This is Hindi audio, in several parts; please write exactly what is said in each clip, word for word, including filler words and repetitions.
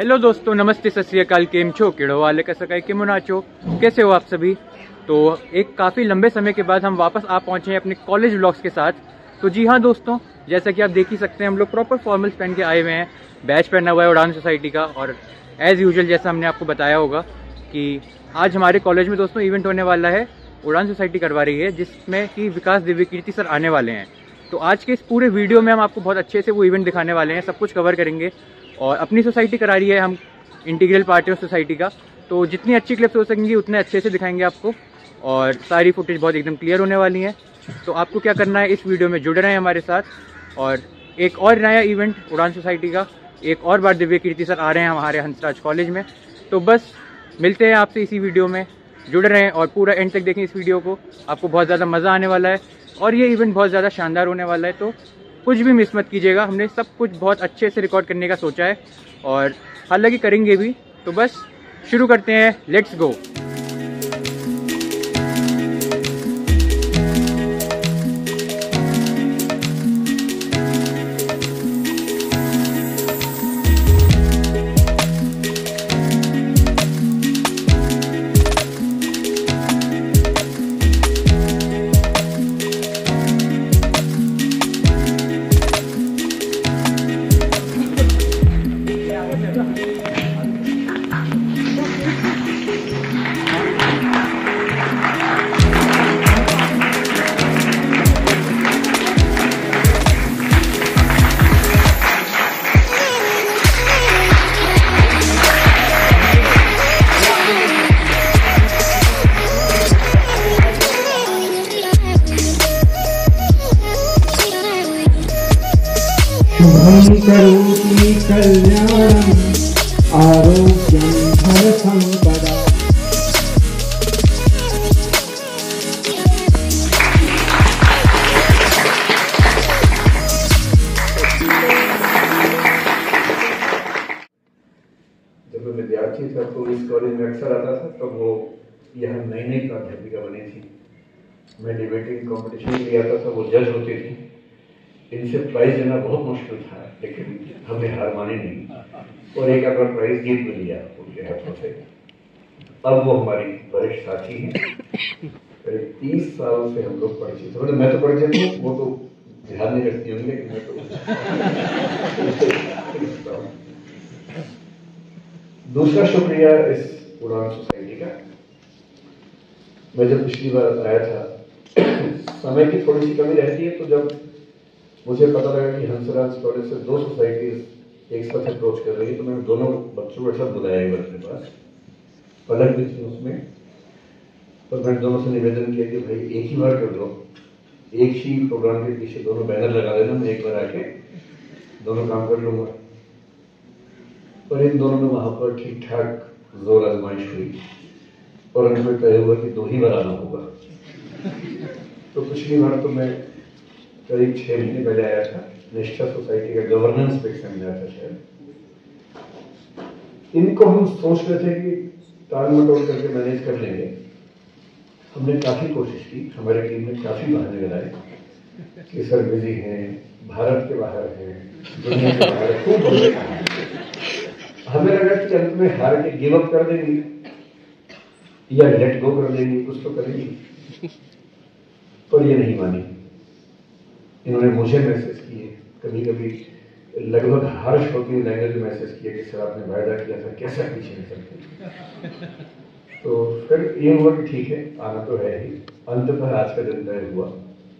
हेलो दोस्तों, नमस्ते, सत श्री अकाल। केम छो केड़ो वाले का सकाई के मुनाचो, कैसे हो आप सभी। तो एक काफ़ी लंबे समय के बाद हम वापस आ पहुंचे हैं अपने कॉलेज व्लॉग्स के साथ। तो जी हाँ दोस्तों, जैसा कि आप देख ही सकते हैं, हम लोग प्रॉपर फॉर्मल्स पहन के आए हुए हैं। बैच पहना हुआ है उड़ान सोसाइटी का। और एज़ यूजुअल जैसा हमने आपको बताया होगा कि आज हमारे कॉलेज में दोस्तों इवेंट होने वाला है। उड़ान सोसाइटी करवा रही है, जिसमें कि विकास दिव्य कीर्ति सर आने वाले हैं। तो आज के इस पूरे वीडियो में हम आपको बहुत अच्छे से वो इवेंट दिखाने वाले हैं, सब कुछ कवर करेंगे। और अपनी सोसाइटी करा रही है, हम इंटीग्रल पार्टी ऑफ सोसाइटी का। तो जितनी अच्छी क्लिप्स हो सकेंगी उतने अच्छे से दिखाएंगे आपको, और सारी फुटेज बहुत एकदम क्लियर होने वाली है। तो आपको क्या करना है, इस वीडियो में जुड़ रहे हैं हमारे साथ। और एक और नया इवेंट उड़ान सोसाइटी का, एक और बार दिव्य कीर्ति सर आ रहे हैं हमारे हंसराज कॉलेज में। तो बस मिलते हैं आपसे इसी वीडियो में, जुड़ रहे हैं और पूरा एंड तक देखें इस वीडियो को। आपको बहुत ज़्यादा मज़ा आने वाला है और ये इवेंट बहुत ज़्यादा शानदार होने वाला है। तो कुछ भी मिस मत कीजिएगा, हमने सब कुछ बहुत अच्छे से रिकॉर्ड करने का सोचा है और हालांकि करेंगे भी। तो बस शुरू करते हैं, लेट्स गो। शुभं करोति कल्याणं आरोग्यं धनसम्पदा। जब मैं विद्यार्थी था तो इस कॉलेज में अक्सर आता था, तो वो यहाँ नई नई प्राध्यापिका बनी थी। मैं डिबेटिंग कॉम्पिटिशन के लिए आता था, वो जज होती थी। इनसे प्राइज लेना बहुत मुश्किल था, लेकिन हमने हार मानी नहीं और एक अपना प्राइज जीत भी लिया उनके हाथों से। अब वो हमारी वरिष्ठ साथी हैं, करीब तीस साल से हम लोग परिचित हैं। मैं तो परिचित हूँ, वो तो ध्यान नहीं रखती होंगी, लेकिन मैं तो दूसरा शुक्रिया इस उड़ान सोसाइटी का। मैं जब पिछली बार आया था, समय की थोड़ी सी कमी रहती है, तो जब मुझे पता लगा कि हंसराज कॉलेज से दो सोसाइटीज एक साथ अप्रोच कर रही है, तो मैंने दोनों बच्चों को साथ बुलाया एक बार अपने पास। पलक भी थी उसमें, और मैंने दोनों से निवेदन किया कि भाई एक ही बार कर लो, एक ही प्रोग्राम के पीछे दोनों बैनर लगा देना, मैं एक बार आके दोनों काम कर लूंगा। और इन दोनों में वहां पर ठीक ठाक जोर आजमाइश हुई और अंत में तय हुआ कि दो ही बार आना होगा। तो पिछली बार तो मैं करीब छह महीने पहले आया था, निष्ठा सोसाइटी का गवर्नेंस पे एग्जाम आया था शायद। इनको हम सोच रहे थे कि टाल मटोल करके मैनेज कर लेंगे। हमने काफी कोशिश की, हमारी टीम ने काफी बहाने बनाए कि सर बिजी हैं, भारत के बाहर हैं, दुनिया के बाहर, खूब बोले। हमें लगा कि अंत में हार के गिव अप कर देंगे या लेट गो कर देंगे, कुछ तो करेंगे। पर ये नहीं मानी। इन्होंने मुझे मैसेज किए, कभी कभी लगभग हर्ष होती हुई लैंग्वेज में मैसेज किया कि सर आपने वायदा किया था, कैसा पीछे नहीं चलते। तो फिर ये हुआ कि ठीक है, आना तो है ही। अंततः आज का दिन तय हुआ।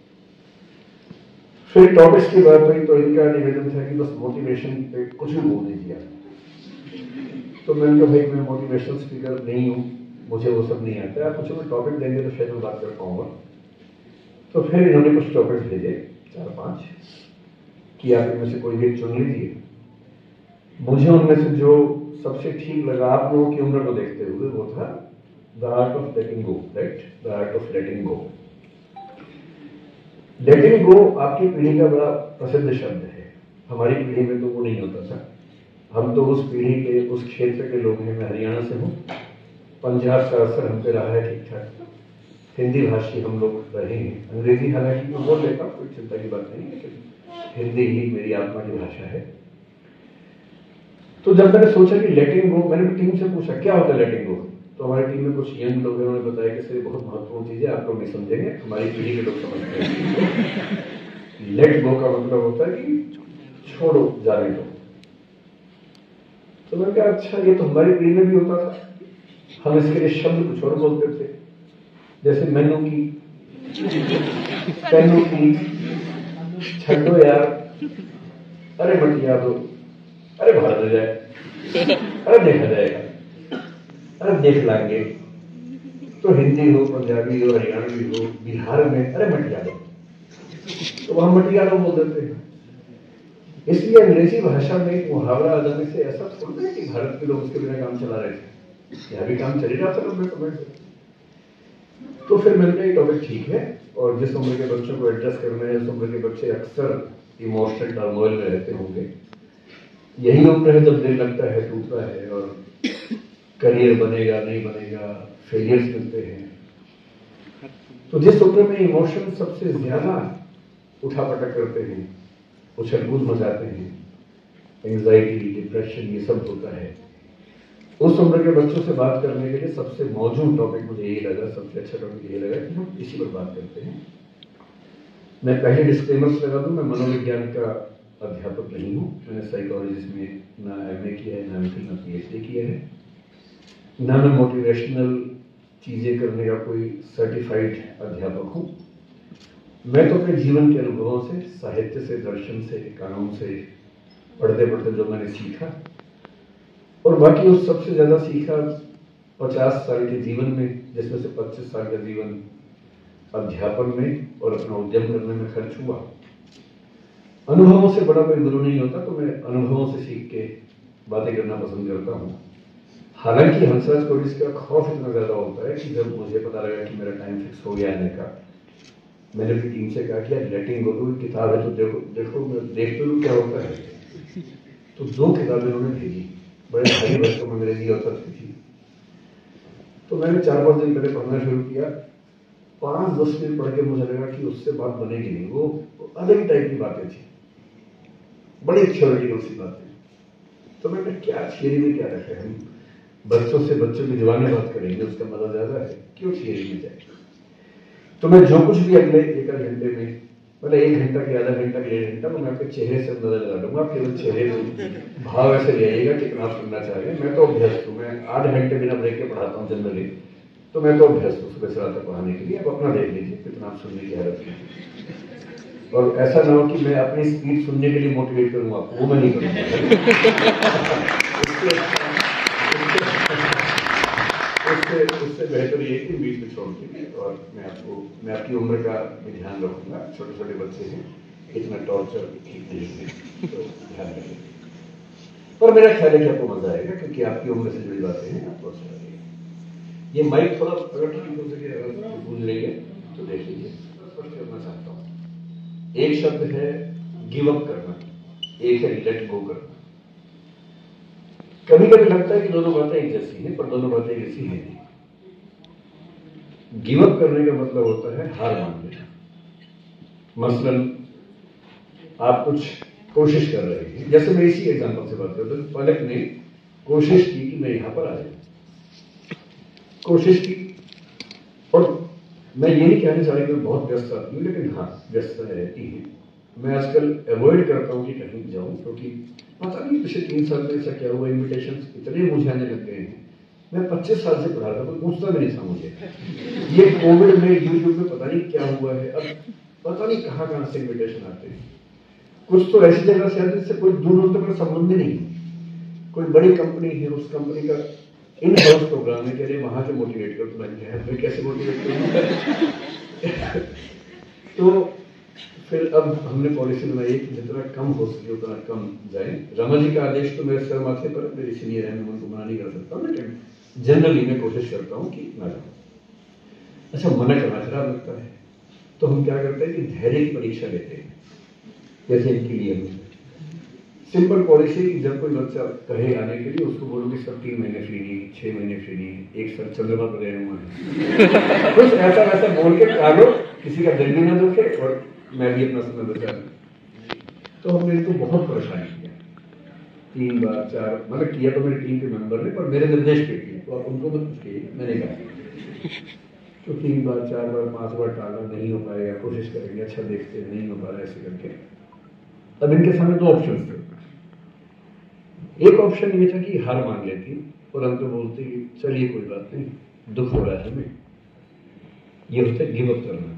फिर टॉपिक्स की बात हुई तो इनका निवेदन था कि बस मोटिवेशन पे कुछ भी बोल दीजिए। तो मैंने कहा भाई मैं मोटिवेशनल स्पीकर नहीं हूँ, मुझे वो सब नहीं आता है, आप मुझे टॉपिक देंगे तो शायद मैं बात कर पाऊंगा। तो फिर इन्होंने कुछ टॉपिक्स भेजे, चार पांच, कि आप इनमें से कोई भी चुन लीजिए। मुझे उनमें से जो सबसे ठीक लगा आप लोगों की उम्र को देखते हुए, वो था the art of letting go. Right, the art of letting go. Letting go आपकी पीढ़ी का बड़ा प्रसिद्ध शब्द है, हमारी पीढ़ी में तो वो नहीं होता था। हम तो उस पीढ़ी के, उस क्षेत्र के लोग हैं। मैं हरियाणा से हूँ, पंजाब का असर हम पे रहा है ठीक ठाक। हिंदी भाषी हम लोग रहे हैं, अंग्रेजी हालांकि मैं बोल लेता हूँ, कोई चिंता की बात नहीं, लेकिन हिंदी ही मेरी आत्मा की भाषा है। तो जब मैंने सोचा कि लेटिंग गो, मैंने टीम से पूछा क्या होता है लेटिंग गो, तो हमारी टीम में कुछ यंग लोग हैं, उन्होंने बताया कि सर बहुत महत्वपूर्ण चीज़ है, आप लोग नहीं समझेंगे, हमारी पीढ़ी के लोग समझते हैं। लेट गो का मतलब होता है कि छोड़ो, जाने दो। तो मैंने कहा अच्छा, ये तो हमारी पीढ़ी में भी होता था, हम इसके लिए शब्द कुछ और बोलते थे, जैसे मैनू की, तेनू की, छड्डो यार, अरे मटिया दो, अरे भाड़ जाए, अरे देखा जाएगा, अरे देख लाएंगे। तो हिंदी हो, पंजाबी हो, हरियाणवी हो, बिहार में अरे मटिया दो, तो वहां मटिया दो बोल देते हैं। इसलिए अंग्रेजी भाषा में एक मुहावरा आ जाने से ऐसा थोड़ा है कि भारत के लोग उसके बिना काम चला रहे थे, यहाँ भी काम चल ही रहा था नब्बे समय से। तो फिर मैंने कहा ये टॉपिक ठीक है, और जिस उम्र के बच्चों को एड्रेस करना है, उस उम्र के बच्चे अक्सर इमोशनल टर्मोइल में रहते होंगे, यही उम्र है जब दिल लगता है टूटता है, और करियर बनेगा नहीं बनेगा, फेलियर्स मिलते हैं। तो जिस उम्र में इमोशन सबसे ज्यादा उठापटक करते हैं, उछल कूद मचाते हैं, एंजाइटी, डिप्रेशन, ये सब होता है, उस उम्र के बच्चों से बात करने के लिए सबसे मौजूद टॉपिक मुझे यही लगा, सबसे अच्छा टॉपिक यही लगा कि हम इसी पर बात करते हैं। मैं पहले डिस्क्लेमर्स लगा दूं, मैं मनोविज्ञान का अध्यापक नहीं हूँ, मैंने साइकोलॉजी में ना एमए किया है, ना एमफिल, ना पीएचडी किया है, ना मैं मोटिवेशनल चीज़ें करने का कोई सर्टिफाइड अध्यापक हूँ। मैं तो अपने जीवन के अनुभवों से, साहित्य से, दर्शन से, कानून से, पढ़ते पढ़ते जो मैंने सीखा, और बाकी उस सबसे ज़्यादा सीखा पचास साल के जीवन में, जिसमें से पच्चीस साल का जीवन अध्यापन में और अपना उद्यम करने में खर्च हुआ। अनुभवों से बड़ा कोई गुरु नहीं होता, तो मैं अनुभवों से सीख के बातें करना पसंद करता हूँ। हालांकि हंसराज कोविंद का खौफ इतना ज़्यादा होता है कि जब मुझे पता लगा कि मेरा टाइम फिक्स हो गया आने का, मैंने अपनी टीम से कहा कि यार लेटिंग गो की किताब है तो देखो देखो मैं देखते हुए क्या होता है। तो दो किताबें उन्होंने भेजी, बड़े भारी वर्षों में अंग्रेजी औसत की थी। तो मैंने चार पाँच दिन पहले पढ़ना शुरू किया, पाँच दस मिनट पढ़ के मुझे लगा कि उससे बात बनेगी नहीं, वो अलग टाइप की बातें थी, बड़ी थ्योरेटिकल सी बातें। तो मैंने क्या थियरी में क्या रखा है, हम बच्चों से बच्चों की दीवानी बात करेंगे, उसका मजा ज्यादा है, क्यों थियरी में जाए। तो मैं जो कुछ भी अगले एक आध घंटे में, मतलब एक घंटा के आधा घंटा के डेढ़ घंटा, मैं आपके चेहरे से अंदाजा लगा लूंगा, केवल चेहरे में भाव ऐसे ले आइएगा कितना आप सुनना चाह रहे हैं। मैं तो अभ्यस्त हूँ, मैं आठ घंटे बिना ब्रेक के पढ़ाता हूँ जनरली, तो मैं तो अभ्यस्त हूँ सुबह से रात तक पढ़ाने के लिए। अब अपना देख लीजिए कितना आप सुनने की हालत में, और ऐसा ना हो कि मैं अपनी स्पीड सुनने के लिए मोटिवेट करूँ आपको, वो मैं नहीं करूँगा। उससे उससे बेहतर ये कि बीच में छोड़ दीजिए, और मैं आपको मैं आपकी उम्र का भी ध्यान रखूंगा। छोटे छोटे बच्चे हैं, इतना टॉर्चर ठीक नहीं है, तो ध्यान रखिए। पर मेरा ख्याल है कि आपको मजा आएगा, क्योंकि आपकी उम्र से जुड़ी बातें हैं, आपको अच्छा लगेगा। ये माइक थोड़ा अगर ठीक हो सके, अगर भूल रही है तो देख लीजिए। स्पष्ट करना चाहता हूँ, एक शब्द है गिव अप करना, एक है लेट गो करना। कभी कभी लगता है कि दोनों बातें एक जैसी हैं, पर दोनों बातें एक जैसी हैं नहीं। गिव अप करने का मतलब होता है हार मान लेना। मसलन आप कुछ कोशिश कर रहे हैं, जैसे मैं इसी एग्जांपल से बात करता हूँ, पलक ने कोशिश की कि मैं यहां पर आ जाऊं, कोशिश की, और मैं ये नहीं कहने चाह रही कि मैं बहुत व्यस्त आती हूँ, लेकिन हाँ व्यस्तता रहती है। मैं आजकल अवॉइड करता हूँ कि कहीं जाऊँ, क्योंकि पता नहीं पिछले तीन साल में ऐसा क्या हुआ, इन्विटेशन इतने मुझे आने लग गए हैं। मैं पच्चीस साल से पढ़ा था, तो पूछता भी नहीं था मुझे। ये कोविड में यूट्यूब में पता नहीं क्या हुआ है, अब पता नहीं कहाँ कहाँ से इन्विटेशन आते हैं। कुछ तो ऐसी जगह से आते जिससे कोई दूर दूर तक का संबंध ही नहीं, कोई बड़ी कंपनी है, उस कंपनी का इन हाउस प्रोग्राम है, कह रहे वहां से मोटिवेट कर, तो मैं कैसे मोटिवेट करूँ। तो फिर अब हमने पॉलिसी बनाई कि जितना कम हो सके उतना कम जाए। रमा जी का आदेश तो मेरे सर माथे पर, मेरी सीनियर है, मैं उनको मना नहीं कर सकता हूँ, लेकिन जनरली मैं कोशिश करता हूँ कि ना जाऊँ। अच्छा, मना करना खराब लगता है, तो हम क्या करते हैं कि धैर्य की परीक्षा लेते हैं। जैसे इनके लिए हम सिंपल पॉलिसी, जब कोई बच्चा कहे आने के लिए, उसको बोलो कि सर तीन महीने फ्री नहीं, छह महीने फ्री नहीं, एक सर चंद्रमा पर गए हुए हैं, कुछ ऐसा वैसा बोल के कारो, किसी का दिल भी ना दुखे और मैं भी अपना समय बचा लूं। तो हमने इनको बहुत परेशान किया। तीन बार चार, मतलब किया तो मेरी टीम के मेंबर ने, पर मेरे निर्देश पे किया, तो आप उनको मत कुछ कहिए, मैंने कहा। तो तीन बार चार बार पांच बार टाला, नहीं हो पाएगा, कोशिश करेंगे, अच्छा देखते हैं, नहीं हो पा रहा है, ऐसे करके। अब इनके सामने दो ऑप्शन थे। एक ऑप्शन ये था कि हार मान लेती और अंत में बोलती चलिए कोई बात नहीं, दुख हो रहा है हमें, ये होता है गिव अप करना।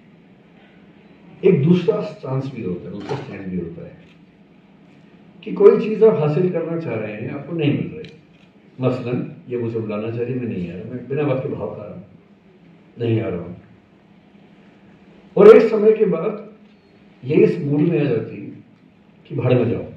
एक दूसरा चांस भी होता है, दूसरा स्टैंड भी होता है कि कोई चीज आप हासिल करना चाह रहे हैं, आपको नहीं मिल रही। मसलन ये मुझे बुलाना चाह रही, मैं नहीं आ रहा, मैं बिना वक्त के भाव खा रहा हूं, नहीं आ रहा हूं। और एक समय के बाद ये इस मूड में आ जाती कि भाड़ में जाओ,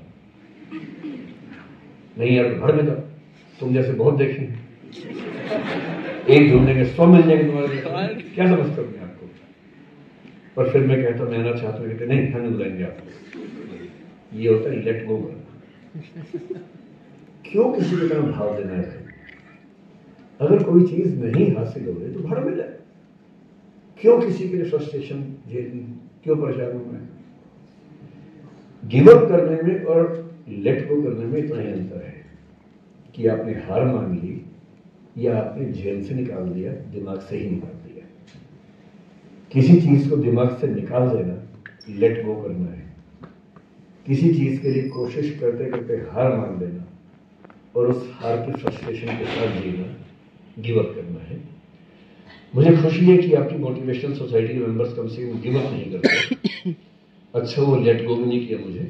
नहीं यार भाड़ में जाओ, तुम जैसे बहुत देखे हैं, एक ढूंढने के सौ मिल जाएंगे तुम्हारे, क्या समझते हो मैं आपको। और फिर मैं कहता मैं आना चाहता हूँ, कहते नहीं हम बुलाएंगे आपको। ये होता है लेट गो करना। क्यों किसी की तरह भाव देना है? अगर कोई चीज नहीं हासिल हो रही तो भाड़ में जाए। क्यों किसी के लिए फ्रस्ट्रेशन झेलनी, क्यों परेशान होना है? गिव अप करने में और लेट गो करने में इतना ही अंतर है कि आपने हार मान ली या आपने जेल से निकाल दिया, दिमाग से ही निकाल दिया। किसी चीज को दिमाग से निकाल देना लेट गो करना है। किसी चीज के लिए कोशिश करते करते हार मान देना और उस हार की फ्रस्ट्रेशन के साथ जीना गिव अप करना है। मुझे खुशी है कि आपकी मोटिवेशनल सोसाइटी के मेंबर्स कम से कम गिव अप नहीं करते। अच्छा वो लेट गो भी नहीं किया मुझे।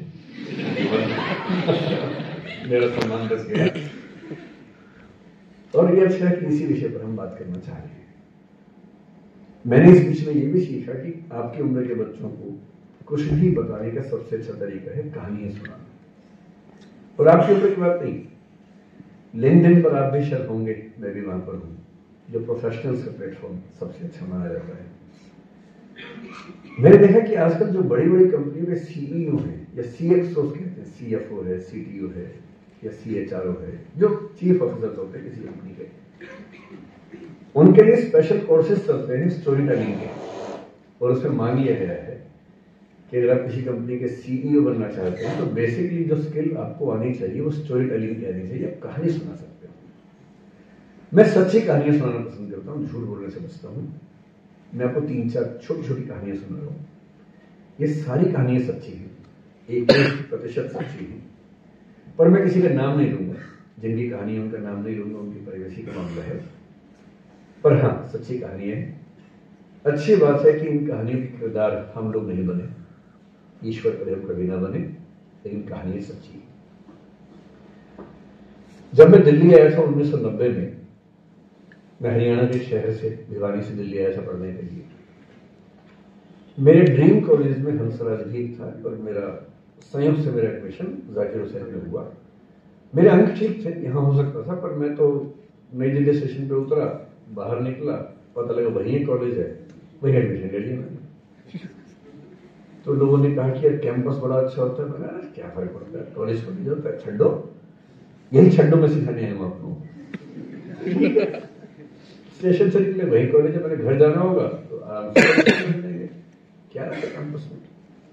मेरा सम्मान बच गया। और ये अच्छा है कि इसी विषय पर हम बात करना चाह रहे हैं। मैंने इस बीच में ये भी सीखा कि आपकी उम्र के बच्चों को कुछ भी बताने का सबसे अच्छा तरीका है कहानियां सुनाना। और आपकी उम्र की बात नहीं, लिंक्डइन पर आप भी शायद होंगे, मैं भी वहां पर हूं, जो प्रोफेशनल्स का प्लेटफॉर्म सबसे अच्छा माना जाता है। मैंने देखा कि आजकल जो बड़ी बड़ी कंपनियों के सीईओ हैं या सीएक्सओ कहते हैं, सीएफओ है, सीटीओ है या सीएचआरओ है, जो चीफ ऑफिसर्स होते हैं किसी कंपनी के, उनके लिए स्पेशल कोर्सेज चलते हैं स्टोरी टेलिंग के। और उसमें मांग यह गया है कि अगर आप किसी कंपनी के सीईओ बनना चाहते हैं तो बेसिकली जो स्किल आपको आनी चाहिए वो स्टोरी टेलिंग की आनी चाहिए। आप कहानी सुना सकते हो। मैं सच्ची कहानियां सुनाना पसंद करता हूँ, झूठ बोलने से बचता हूँ। मैं आपको तीन चार छोटी छोटी कहानियां सुना रहा हूँ। ये सारी कहानियां सच्ची हैं, एक प्रतिशत सच्ची हैं, पर मैं किसी का नाम नहीं लूंगा। जिनकी कहानी है उनका नाम नहीं लूंगा, उनकी प्राइवेसी का मामला है। पर हाँ, सच्ची कहानी है। अच्छी बात है कि इन कहानियों के किरदार हम लोग नहीं बने, ईश्वर करे हम कभी ना बने, लेकिन कहानी सच्ची। जब मैं दिल्ली आया था उन्नीस सौ नब्बे में, मैं हरियाणा के शहर से, भिवानी से दिल्ली आया था पढ़ने के लिए। मेरे ड्रीम कॉलेज में हंसराज भी था और मेरा संयोग से मेरा एडमिशन जाकिर हुसैन में हुआ। मेरे अंक ठीक थे, यहाँ हो सकता था, पर मैं तो नई दिल्ली स्टेशन पे उतरा, बाहर निकला, पता लगा वही कॉलेज है, वही एडमिशन ले लिया मैंने। तो लोगों ने कहा कि यार कैंपस बड़ा अच्छा होता है। मैंने क्या फर्क पड़ता है, कॉलेज कॉलेज होता है, छड्डो, यही छड्डो में सिखाने आए हम आपको। स्टेशन से निकले, वही कॉलेज है, मैंने घर जाना होगा तो आराम से क्या रहता कैंपस में।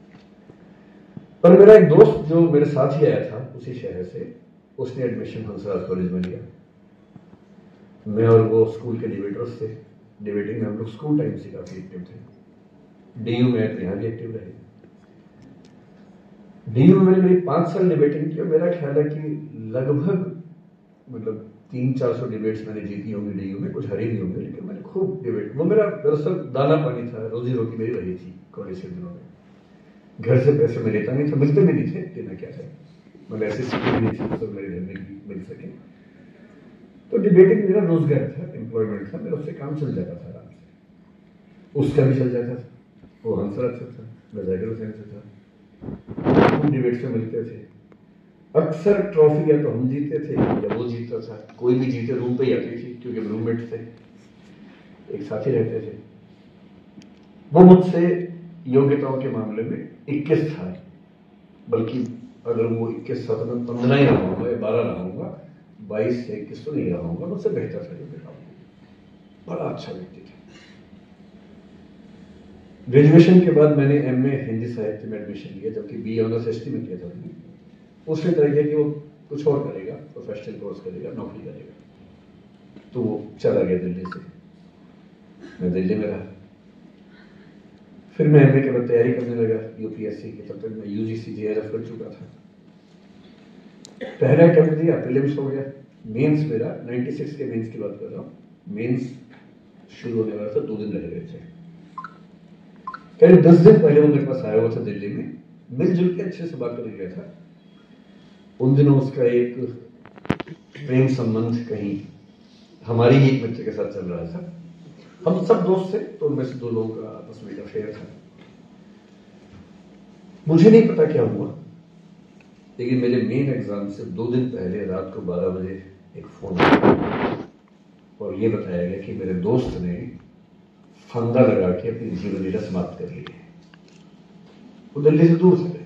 पर मेरा एक दोस्त जो मेरे साथ ही आया था उसी शहर से, उसने एडमिशन हंसराज कॉलेज में लिया। मैं और वो स्कूल के डिबेटर्स थे। डिबेटिंग में हम लोग स्कूल टाइम से काफी एक्टिव थे। डीयू में तो यहाँ भी एक्टिव रहे। डीयू में मैंने मेरी पांच साल डिबेटिंग की और मेरा ख्याल है कि लगभग मतलब तीन चार सौ डिबेट्स मैंने जीती होंगी डीयू में, कुछ हरी भी होंगे, लेकिन मैंने खूब डिबेट, वो मेरा दरअसल दाना पानी था, रोजी रोटी मेरी वही थी कॉलेज के दिनों में। घर से पैसे मैं लेता नहीं था, मिलते भी नहीं थे, देना क्या है, मतलब ऐसी स्थिति नहीं थी तो मेरे घर में मिल सके। तो डिबेटिंग मेरा रोजगार था, एम्प्लॉयमेंट था, मेरा उससे काम चल जाता था आराम से। उसका भी चल जाता था, वो हंसराज से था, मैं जाकिर हुसैन से था, हम डिबेट से मिलते थे। अक्सर ट्रॉफी या तो हम जीते थे या वो जीतता था, कोई भी जीते रूम पे ही आती थी क्योंकि रूममेट थे, एक साथी रहते थे। वो मुझसे योग्यताओं के मामले में इक्कीस था, बल्कि अगर वो इक्कीस साथ में पंद्रह ही रहा होगा या बारह रहा होगा, बाईस से इक्कीस तो नहीं रहा होगा, मुझसे बेहतर था योग्यताओं में। बड़ा अच्छा व्यक्ति था। ग्रेजुएशन के बाद मैंने एमए हिंदी साहित्य में एडमिशन लिया, जबकि बी ऑनर्स हिस्ट्री में किया था। उसने तय किया कि वो कुछ और करेगा, प्रोफेशनल कोर्स करेगा, नौकरी करेगा। तो वो चला गया दिल्ली से, मैं दिल्ली में रहा। फिर मैं एमए के बाद तैयारी करने लगा यूपीएससी की। तब तक मैं यूजीसी जेआरएफ कर चुका था। पहला अटेम्प्ट दिया, प्रीलिम्स हो गया। मेंस मेरा छियानवे के मेंस की बात कर रहा हूँ, मेंस शुरू होने वाला था, दो दिन रह गए थे। करीब दस दिन पहले वो मेरे पास आया हुआ था दिल्ली में, मिलजुल के अच्छे से बात कर गया था। उन दिनों उसका एक प्रेम संबंध कहीं हमारी ही एक मित्र के साथ चल रहा था। हम सब दोस्त थे, तो उनमें से दो लोगों का आपस में एक अफेयर था। मुझे नहीं पता क्या हुआ, लेकिन मेरे मेन एग्जाम से दो दिन पहले रात को बारह बजे एक फोन आया और ये बताया गया कि मेरे दोस्त ने फंदा लगा के अपनी जीवन लीला समाप्त कर ली है। वो दिल्ली से दूर थे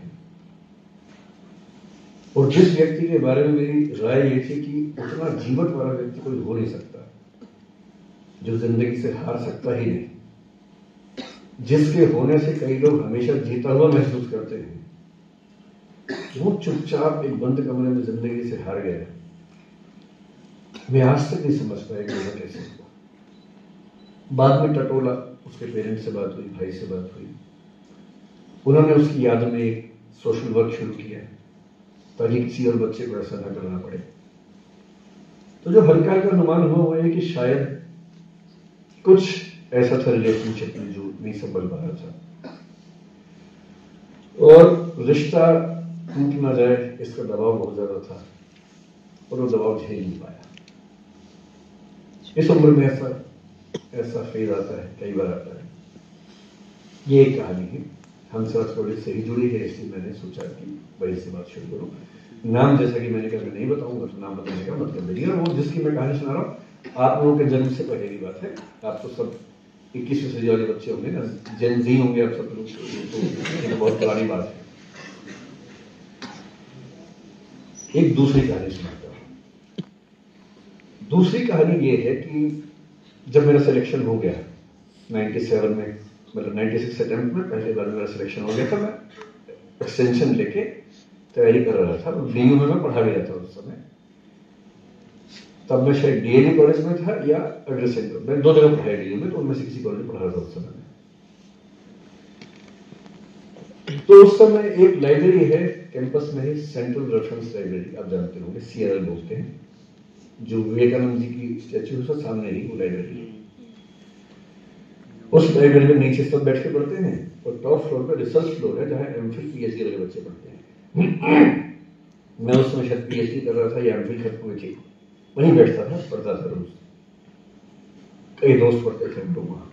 और जिस व्यक्ति के बारे में मेरी राय ये थी कि उतना जीवट वाला व्यक्ति कोई हो नहीं सकता, जो जिंदगी से हार सकता ही नहीं, जिसके होने से कई लोग हमेशा जीता हुआ महसूस करते हैं, वो चुपचाप एक बंद कमरे में जिंदगी से हार गया। मैं आज तक नहीं समझ पाया कि वो कैसे हुआ। बाद में टटोला, उसके पेरेंट्स से बात हुई, भाई से बात हुई। उन्होंने उसकी याद में एक सोशल वर्क शुरू किया ताकि किसी और बच्चे को ऐसा न करना पड़े। तो जो हल्का हल्का अनुमान हुआ वो है कि शायद कुछ ऐसा था रिलेशनशिप में जो नहीं संभल पा रहा था और रिश्ता टूट ना जाए इसका दबाव बहुत ज्यादा था और वो दबाव झेल नहीं पाया। इस उम्र में ऐसा ऐसा फेज आता है, कई बार आता है। ये एक कहानी है, हमसे आज थोड़ी सही जुड़ी है, इसलिए मैंने सोचा कि वही से बात शुरू करूं। नाम जैसा कि मैंने कहा मैं नहीं बताऊंगा, तो नाम बताने का मतलब नहीं है। वो जिसकी मैं कहानी सुना रहा हूँ आप लोगों के जन्म से पहले की बात है। आप तो सब इक्कीसवीं सदी वाले बच्चे होंगे ना, जेन जी होंगे आप सब लोग, तो, तो बहुत पुरानी बात है। एक दूसरी कहानी सुनाता हूं। दूसरी कहानी ये है कि जब मेरा सिलेक्शन हो गया सत्तानवे में, मतलब छियानवे अटेम्प्ट में पहली बार मेरा सिलेक्शन हो गया था, मैं एक्सटेंशन लेके तैयारी कर रहा था। डीयू में मैं पढ़ा भी रहा था उस समय। तब मैं शायद डीएवी कॉलेज में था या एड्रेस सेंटर, मैं दो जगह पढ़ाया डीयू में, तो उनमें से किसी कॉलेज में पढ़ा रहा था उस समय। तो उस समय एक लाइब्रेरी है कैंपस में ही, सेंट्रल रेफरेंस लाइब्रेरी, आप जानते होंगे, सीआरएल बोलते हैं, जो विवेकानंद जी की स्टैच्यू है सामने ही वो लाइब्रेरी है। उस लाइब्रेरी में नीचे सब बैठ के पढ़ते हैं और टॉप फ्लोर पे रिसर्च फ्लोर है जहां एमफिल पीएचडी वाले बच्चे पढ़ते हैं। मैं उस समय शायद पीएचडी कर रहा था या एमफिल खत्म हुई थी, वहीं बैठता था, पढ़ता था रोज। कई दोस्त पढ़ते थे हम लोग वहां।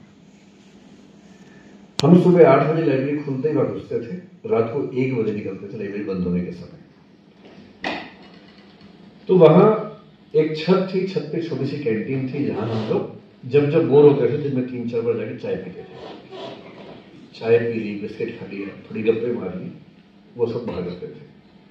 हम सुबह आठ बजे लाइब्रेरी खुलते ही वहां घुसते थे, रात को एक बजे निकलते थे लाइब्रेरी बंद होने के समय। तो वहां एक छत थी, छत पे छोटी सी कैंटीन थी जहां हम लोग जब जब बोर होते थे दिन में तीन चार बार जाके चाय पीते थे। चाय पी ली, बिस्किट खा लिया, थोड़ी गप्पे मार ली, वो सब बाहर करते थे।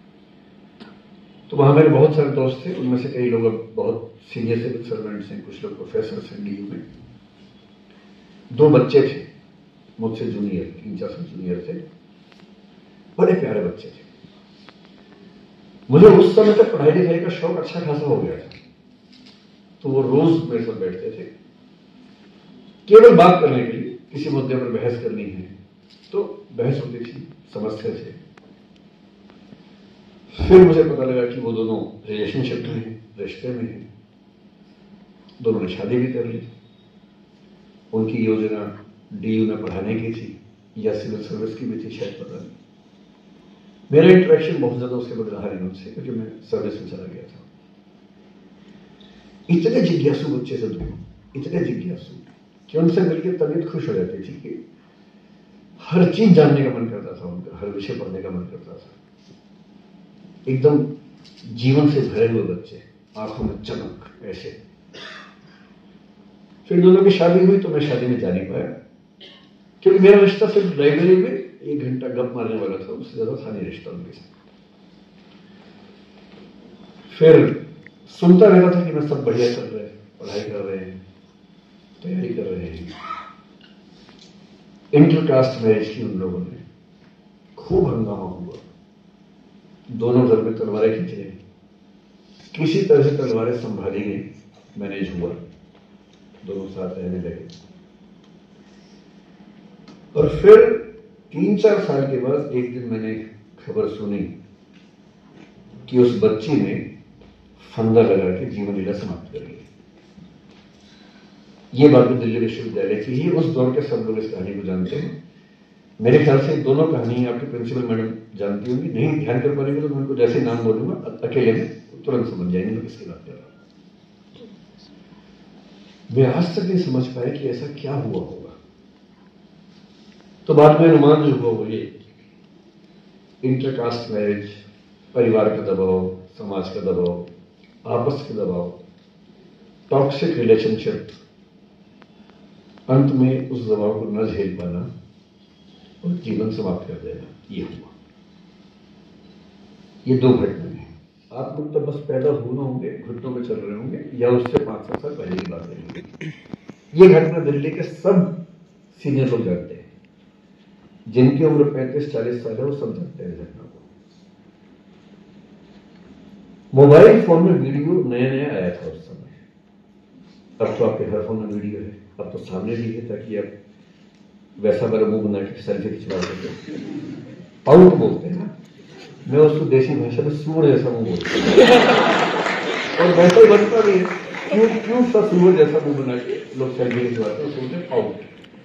तो वहां मेरे बहुत सारे दोस्त थे, उनमें से कई लोग अब बहुत सीनियर सिविल सर्वेंट्स हैं, कुछ लोग प्रोफेसर हैं डीयू में। दो बच्चे थे मुझसे जूनियर, तीन चार साल जूनियर थे, बड़े प्यारे बच्चे थे। मुझे उस समय तक पढ़ाई लिखाई का शौक अच्छा खासा हो गया था, तो वो रोज मेरे साथ बैठते थे केवल बात करने के लिए। किसी मुद्दे पर बहस करनी है तो बहस होती थी, समझते थे। फिर मुझे पता लगा कि वो दोनों रिलेशनशिप में हैं, रिश्ते में हैं, दोनों ने शादी भी कर ली। उनकी योजना डीयू में पढ़ाने की थी या सिविल सर्विस की भी थी, शायद पता नहीं। मेरा इंटरेक्शन बहुत ज्यादा उसके बाद रहा नहीं उनसे, क्योंकि मैं सर्विस में चला गया था। इतने जिज्ञासु बच्चे से दोनों, इतने जिज्ञासु कि उनसे मिलकर तबीयत खुश हो जाती थी कि हर चीज जानने का मन करता था उनका, हर विषय पढ़ने का मन करता था। एकदम जीवन से भरे हुए बच्चे, आंखों में चमक ऐसे। फिर दोनों की शादी हुई तो मैं शादी में जा नहीं पाया, क्योंकि मेरा रिश्ता सिर्फ लाइब्रेरी में एक घंटा गप मारने वाला था, उससे ज्यादा था नहीं रिश्ता उनके साथ। फिर सुनता रहता था कि मैं सब बढ़िया कर रहे हैं, पढ़ाई कर रहे हैं, तैयारी कर रहे हैं। इंटरकास्ट मैरिज की उन लोगों ने, खूब हंगामा हुआ, दोनों घर में तलवारें खींच रहे, किसी तरह से तलवारें संभाली गई, मैनेज हुआ, दोनों साथ रहने लगे। और फिर तीन चार साल के बाद एक दिन मैंने खबर सुनी कि उस बच्ची ने फंदा लगा के जीवन लीला समाप्त कर ली। ये बात भी दिल्ली विश्वविद्यालय की ही, उस दौर के सब लोग इस कहानी को जानते हैं। मेरे ख्याल से दोनों कहानी आपकी प्रिंसिपल मैडम जानती होंगी, नहीं ध्यान कर पाएंगे तो मैं उनको जैसे नाम बोलूंगा अकेले में तुरंत समझ जाएंगे मैं किसकी बात कर रहा हूं। मैं आज तक नहीं समझ पाया कि ऐसा क्या हुआ होगा। तो बाद में अनुमान जो हुआ वो ये, इंटरकास्ट मैरिज, परिवार का दबाव, समाज का दबाव, आपस के दबाव, टॉक्सिक रिलेशनशिप, अंत में उस दबाव को न झेल पाना और जीवन समाप्त कर देना, ये हुआ। ये दो घटनाएं हैं। आप लोग तो बस पैदा हुए होंगे, घुटनों में चल रहे होंगे, या उससे पांच सौ साल पहले की बात करेंगे। ये घटना दिल्ली के सब सीनियर लोग जानते हैं, जिनकी उम्र पैंतीस चालीस साल है वो सब जानते हैं घटना को। मोबाइल फोन में वीडियो नया नया आया था उस समय। अब तो आपके हर फोन में वीडियो है, अब तो सामने भी है, ताकि आप वैसा वाला मुंह बना के सेल्फी खिंचवा सके। पाउट बोलते हैं ना, मैं उसको देसी भाषा में सूर जैसा मुंह बोलता हूं, और वैसा ही बनता भी है। क्यों क्यों सा सूर जैसा मुंह बना के लोग सेल्फी खिंचवाते हैं, उसको पाउट।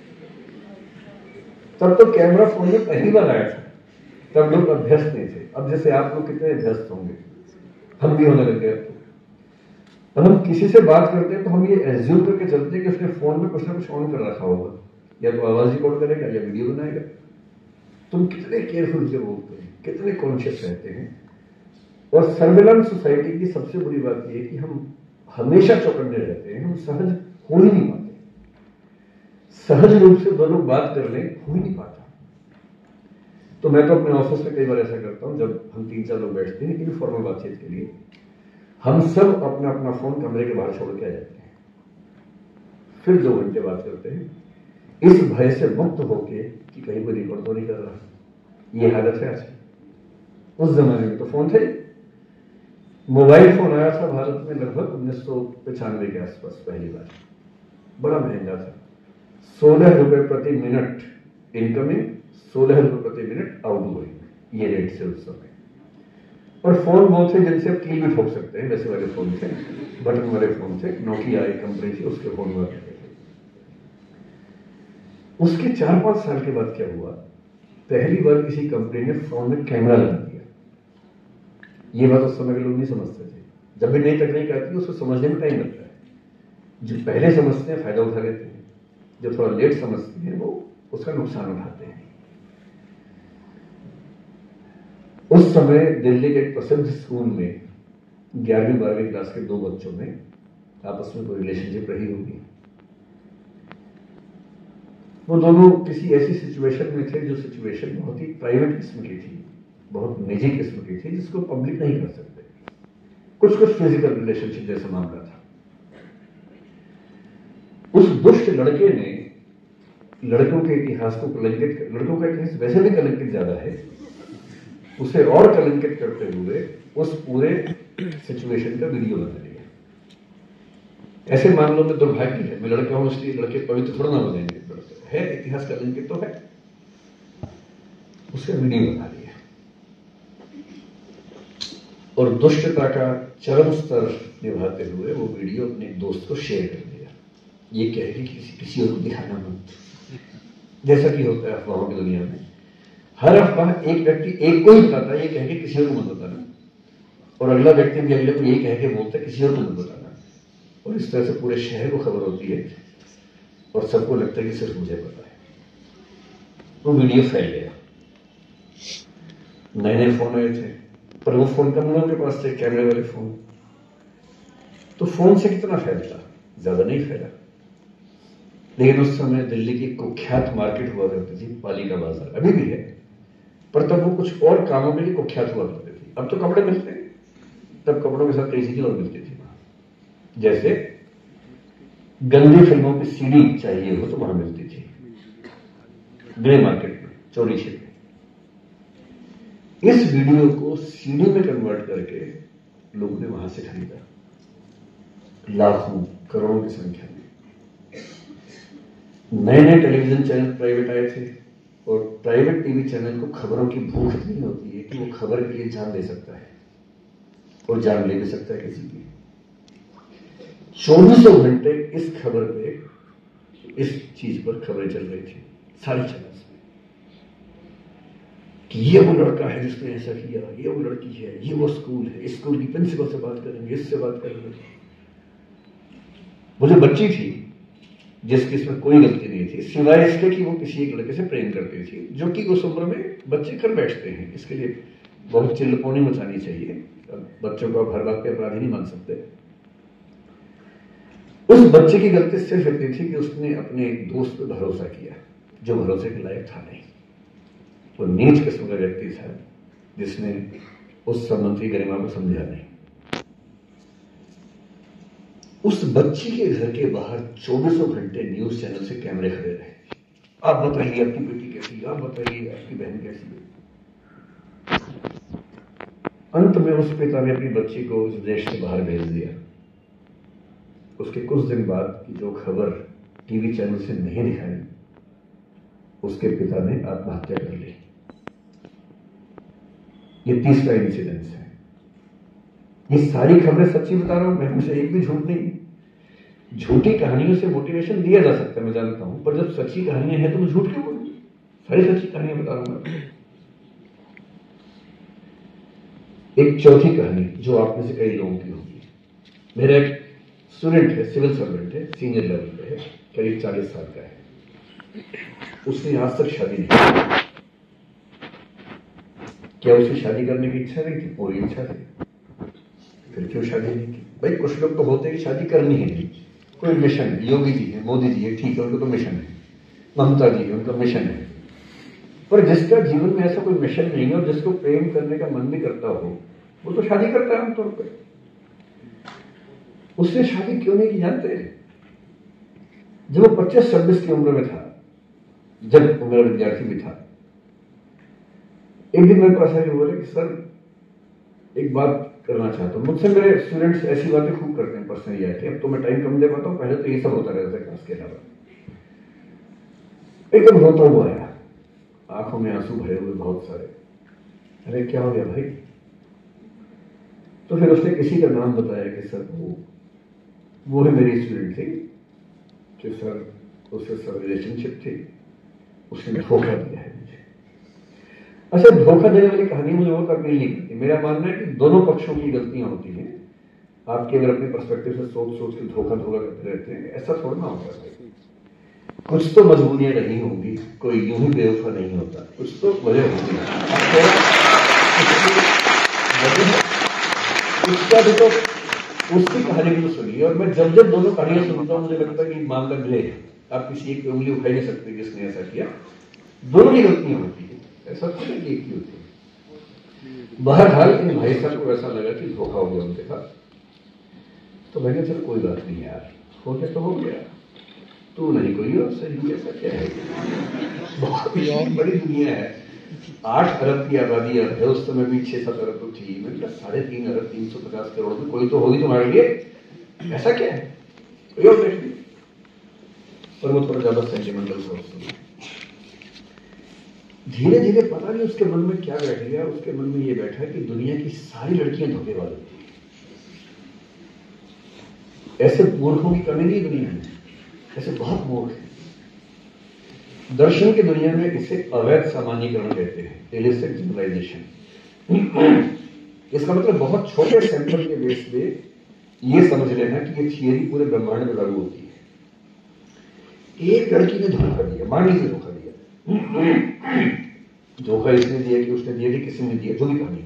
तब तो कैमरा फोन में पहली बार आया था, तब लोग अभ्यस्त नहीं थे। अब जैसे आप लोग कितने अभ्यस्त होंगे, हम भी होने लग गए। तो हम किसी से बात करते हैं तो हम ये एज्यूम करके चलते हैं कि उसने फोन में कुछ ना कुछ ऑन कर रखा होगा, या तो आवाज रिकॉर्ड करेगा या वीडियो बनाएगा। तुम कितने केयरफुल से बोलते हैं, कितने कॉन्शियस रहते हैं। और सर्विलांस सोसाइटी की सबसे बड़ी बात यह है कि हम हमेशा चौकन्ने रहते हैं, हम सहज हो ही नहीं पाते। सहज रूप से दो लोग बात कर लें, हो ही नहीं पाता। तो मैं तो अपने ऑफिस में कई बार ऐसा करता हूं, जब हम तीन चार लोग बैठते हैं इनफॉर्मल बातचीत के लिए, हम सब अपना अपना फोन कमरे के बाहर छोड़ के आ जाते हैं, फिर दो घंटे बात करते हैं, इस भय से मुक्त होके कि कहीं कोई रिकॉर्ड तो नहीं कर रहा। ये हालत है आज। उस जमाने में तो फोन थे, मोबाइल फोन आया था भारत में लगभग उन्नीस सौ पचानवे के आसपास पहली बार, बड़ा महंगा था। सोलह रुपए प्रति मिनट इनकमिंग, सोलह रुपए प्रति मिनट आउटगोइंग, ये रेट से उस समय। और फोन वो थे जिनसे आप कील भी ठोक सकते हैं, वैसे वाले फोन थे, बटन वाले फोन थे, नोकिया एक कंपनी थी, उसके फोन हुआ करते थे। उसके चार पांच साल के बाद क्या हुआ, पहली बार किसी कंपनी ने फोन में कैमरा लगा दिया। ये बात उस समय के लोग नहीं समझते थे। जब भी नई तकनीक आती है उसको समझने में टाइम लगता है। जो पहले समझते हैं फायदा उठा लेते हैं, जो थोड़ा लेट समझते हैं वो उसका नुकसान उठाते हैं। उस समय दिल्ली के एक प्रसिद्ध स्कूल में ग्यारहवीं बारहवीं क्लास के दो बच्चों में आपस में कोई रिलेशनशिप रही होगी। वो दोनों किसी ऐसी सिचुएशन में थे जो सिचुएशन बहुत ही प्राइवेट किस्म की थी, बहुत निजी किस्म की थी, जिसको पब्लिक नहीं कर सकते। कुछ कुछ फिजिकल रिलेशनशिप जैसा मामला था। उस दुष्ट लड़के ने लड़कों के इतिहास को कलंकित कर, लड़कों का इतिहास वैसे भी कलंकित ज्यादा है, उसे और कलंकित करते हुए उस पूरे सिचुएशन का वीडियो बना लिया। ऐसे मामलों में दुर्भाग्य है, मैं लड़का हूं इसलिए लड़के पवित्र थोड़ा ना बनेंगे, है इतिहास कलंकित तो है, उसका वीडियो बना लिया और दुष्टता का चरम स्तर निभाते हुए वो वीडियो अपने दोस्त को शेयर कर दिया। ये कहे कि किसी किसी और को दिखाना मत, जैसा कि होता है अफवाहों की दुनिया में। हर अफवाह एक व्यक्ति एक को ही बताता है, ये कह के किसी और को मत बताना, और अगला व्यक्ति भी अगले को यही कह के बोलता है किसी और को मत बताना, और इस तरह से पूरे शहर को खबर होती है और सबको लगता है कि सिर्फ मुझे पता है। वो वीडियो फैल गया। नए नए फोन आए थे, पर वो फोन कम लोगों के पास थे, कैमरे वाले फोन। तो फोन से कितना फैलता, ज्यादा नहीं फैला। लेकिन उस समय दिल्ली की कुख्यात मार्केट हुआ करती थी, पालिका बाजार, अभी भी है, पर तब वो कुछ और कामों के लिए कुख्यात हुआ करती थी। अब तो कपड़े मिलते हैं, तब कपड़ों के साथ कई चीजें और मिलती थी। जैसे गंदी फिल्मों की सीडी चाहिए हो तो वहां मिलती थी, ग्रे मार्केट में, चोरी छिपे। इस वीडियो को सीडी में कन्वर्ट करके लोगों ने वहां से खरीदा, लाखों करोड़ों की संख्या में। नए नए टेलीविजन चैनल प्राइवेट आए थे और प्राइवेट टीवी चैनल को खबरों की भूख इतनी होती है कि वो खबर के लिए जान दे सकता है और जान ले भी सकता है किसी की। चौबीसों घंटे इस खबर पे, इस चीज पर खबरें चल रही थी सारी चैनल्स में कि ये वो लड़का है जिसने ऐसा किया, ये वो लड़की है, ये वो स्कूल है, इस स्कूल की प्रिंसिपल से बात करेंगे, इससे बात करेंगे। वो जो बच्ची थी जिसकी इसमें कोई गलती नहीं थी सिवाय इसके कि वो किसी एक लड़के से प्रेम करती थी, जो कि उस उम्र में बच्चे कर बैठते हैं। इसके लिए बहुत चिल्लपौनी मचानी चाहिए। बच्चों को आप हर बात पे अपराधी नहीं मान सकते। उस बच्चे की गलती सिर्फ इतनी थी कि उसने अपने एक दोस्त पर भरोसा किया जो भरोसे के लायक था नहीं। वो नीच किस्म का व्यक्ति था जिसने उस संबंध की गरिमा को समझा नहीं। उस बच्ची के घर के बाहर चौबीसों घंटे न्यूज चैनल से कैमरे खड़े रहे। आप बताइए आपकी बेटी कैसी, आप बताइए आपकी बहन कैसी है। अंत में उस पिता ने अपनी बच्ची को उस देश से बाहर भेज दिया। उसके कुछ दिन बाद जो खबर टीवी चैनल से नहीं दिखाई, उसके पिता ने आत्महत्या कर ली। ये तीसरा इंसिडेंस है। ये सारी खबरें सच्ची बता रहा हूं मैं, मुझे एक भी झूठ नहीं। झूठी कहानियों से मोटिवेशन दिया जा सकता है, मैं जानता हूं, पर जब सच्ची कहानियां हैं तो मैं झूठ क्यों बोलूं? सारी सच्ची कहानियां बता रहा हूं। एक चौथी कहानी जो आप में से कई लोगों की होगी। मेरा एक स्टूडेंट है, सिविल सर्वेंट है, सीनियर लेवल पे है, करीब चालीस साल का है। उसने आज तक शादी नहीं की। क्या उसे शादी करने की इच्छा नहीं थी? पूरी इच्छा थी। फिर क्यों शादी नहीं की? भाई कुछ लोग तो होते हैं कि शादी करनी है नहीं, कोई मिशन है। योगी जी है, मोदी जी है, ठीक है, उनको तो मिशन है। ममता जी है, उनका मिशन है। पर जिसका जीवन में ऐसा कोई मिशन नहीं है और जिसको प्रेम करने का मन भी करता हो, वो तो शादी करता है आमतौर पर। उसने शादी क्यों नहीं की जानते हैं? जब वो पच्चीस छब्बीस की उम्र में था, जब वो मेरा विद्यार्थी भी था, एक दिन मेरे पास आके बोले कि सर एक बात करना चाहता हूँ। मुझसे मेरे स्टूडेंट्स ऐसी बातें खूब करते हैं पर्सनली आके। अब तो मैं टाइम कम दे पाता हूँ, पहले तो ये सब होता रहता है क्लास के अलावा। एकदम रोता हुआ आया, आंखों में आंसू भरे हुए बहुत सारे। अरे क्या हो गया भाई? तो फिर उसने किसी का नाम बताया कि सर वो वो है मेरी स्टूडेंट थी कि सर उससे सर रिलेशनशिप थी, उसने धोखा दिया है मुझे। अच्छा, धोखा देने वाली कहानी मुझे बहुत अपील नहीं करती। मेरा मानना है कि दोनों पक्षों की गलतियां होती हैं। आप केवल अपने पर्सपेक्टिव से सोच सोच के धोखा धोखा करते रहते हैं, ऐसा थोड़ा ना होता है। कुछ तो मजबूरियां रही होंगी, कोई यूं ही बेवफा नहीं होता, कुछ तो वजह होगी। उसका भी तो उसकी कहानी भी तो सुनिए। और मैं जब जब दोनों कहानियां सुनता हूँ मुझे लगता है कि मामला मिले। आप किसी एक पे उंगली उठा नहीं सकते किसने ऐसा किया। दोनों की गलतियां होती है, ऐसा थोड़ा कि एक ही होती है। बहरहाल इन भाई साहब को ऐसा लगा कि धोखा हो गया उनके साथ। तो मैंने चल कोई बात नहीं यार, हो गया तो हो गया, तू नहीं कोई और सही। ऐसा क्या है, बहुत बड़ी दुनिया है। आठ अरब की आबादी है, उस समय भी छह सात अरब तो थी। मतलब साढ़े तीन अरब तीन सौ पचास करोड़ में कोई तो होगी तुम्हारे लिए। ऐसा क्या है, कोई और देख ली। पर वो थोड़ा ज्यादा सेंटिमेंटल सोच। धीरे धीरे पता नहीं उसके मन में क्या बैठ गया। उसके मन में ये बैठा कि दुनिया की सारी लड़कियां धोखे वाली थी। ऐसे मूर्खों की कमी नहीं दुनिया में, ऐसे बहुत मूर्ख है। दर्शन की दुनिया में इसे अवैध सामान्यीकरण कहते हैं, इलिसिट जनरलाइजेशन। इसका मतलब बहुत छोटे सैंपल के बेस पे ये समझ लेना कि ये थियरी पूरे ब्रह्मांड में लागू होती है। एक लड़की ने धोखा दिया, मान लीजिए धोखा दिया, धोखा इसने दिया कि उसने दिया कि किसी ने दिया, जो भी कहानी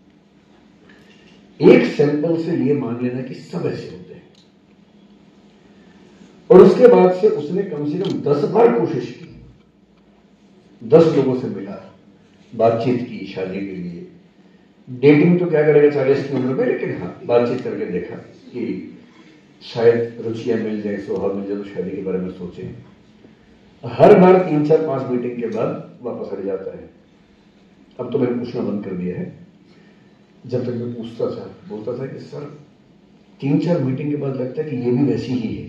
हो। एक सैंपल से ये मान लेना कि सब ऐसे होते हैं। और उसके बाद से उसने कम से कम दस बार कोशिश की, दस लोगों से मिला, बातचीत की शादी के लिए। डेटिंग तो क्या करेगा चालीस की उम्र में, लेकिन हाँ बातचीत करके देखा कि शायद रुचियां मिल जाए, स्वभाव मिल जाए, तो शादी के बारे में सोचे। हर बार तीन चार पांच मीटिंग के बाद वापस हट जाता है। अब तो मैंने पूछना बंद कर दिया है। जब तक मैं पूछता था, बोलता था कि सर तीन चार मीटिंग के बाद लगता है कि ये भी वैसी ही है।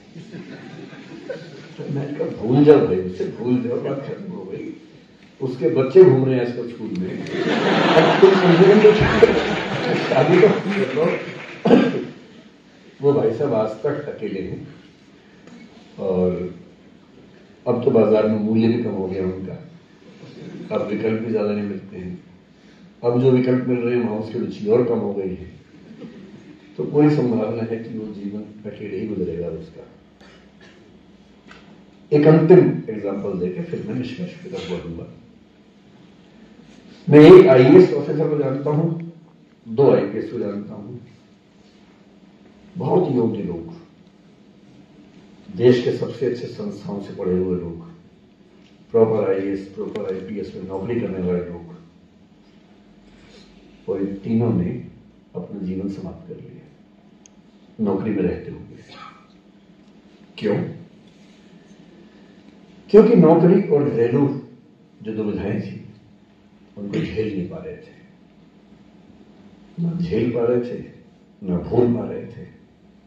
तो मैंने कहा भूल जाओ भाई, उससे भूल जाओ, बात खत्म हो गई। उसके बच्चे घूम रहे हैं आजकल स्कूल में, अब तुम समझेंगे शादी तो कर लो। वो भाई साहब आज तक अकेले हैं और अब तो बाजार में मूल्य भी कम हो गया उनका, अब विकल्प भी ज्यादा नहीं मिलते हैं। अब जो विकल्प मिल रहे हैं वहां उसकी रुचि और कम हो गई है, तो कोई संभावना है कि वो जीवन अकेले ही गुजरेगा उसका। एक अंतिम एग्जाम्पल देके फिर मैं निष्कर्ष की तरफ बढ़ूंगा। मैं एक आईएएस ऑफिसर को जानता हूं, दो आईपीएस को जानता हूं, बहुत योग्य लोग, देश के सबसे अच्छे संस्थाओं से पढ़े हुए लोग, प्रॉपर आईएएस प्रॉपर आईपीएस में नौकरी करने वाले लोग, और इन तीनों ने अपना जीवन समाप्त कर लिया नौकरी में रहते हुए। क्यों? क्योंकि नौकरी और घरेलू जो दुविधाएं थी उनको झेल नहीं पा रहे थे, न झेल पा रहे थे, न भूल पा रहे थे,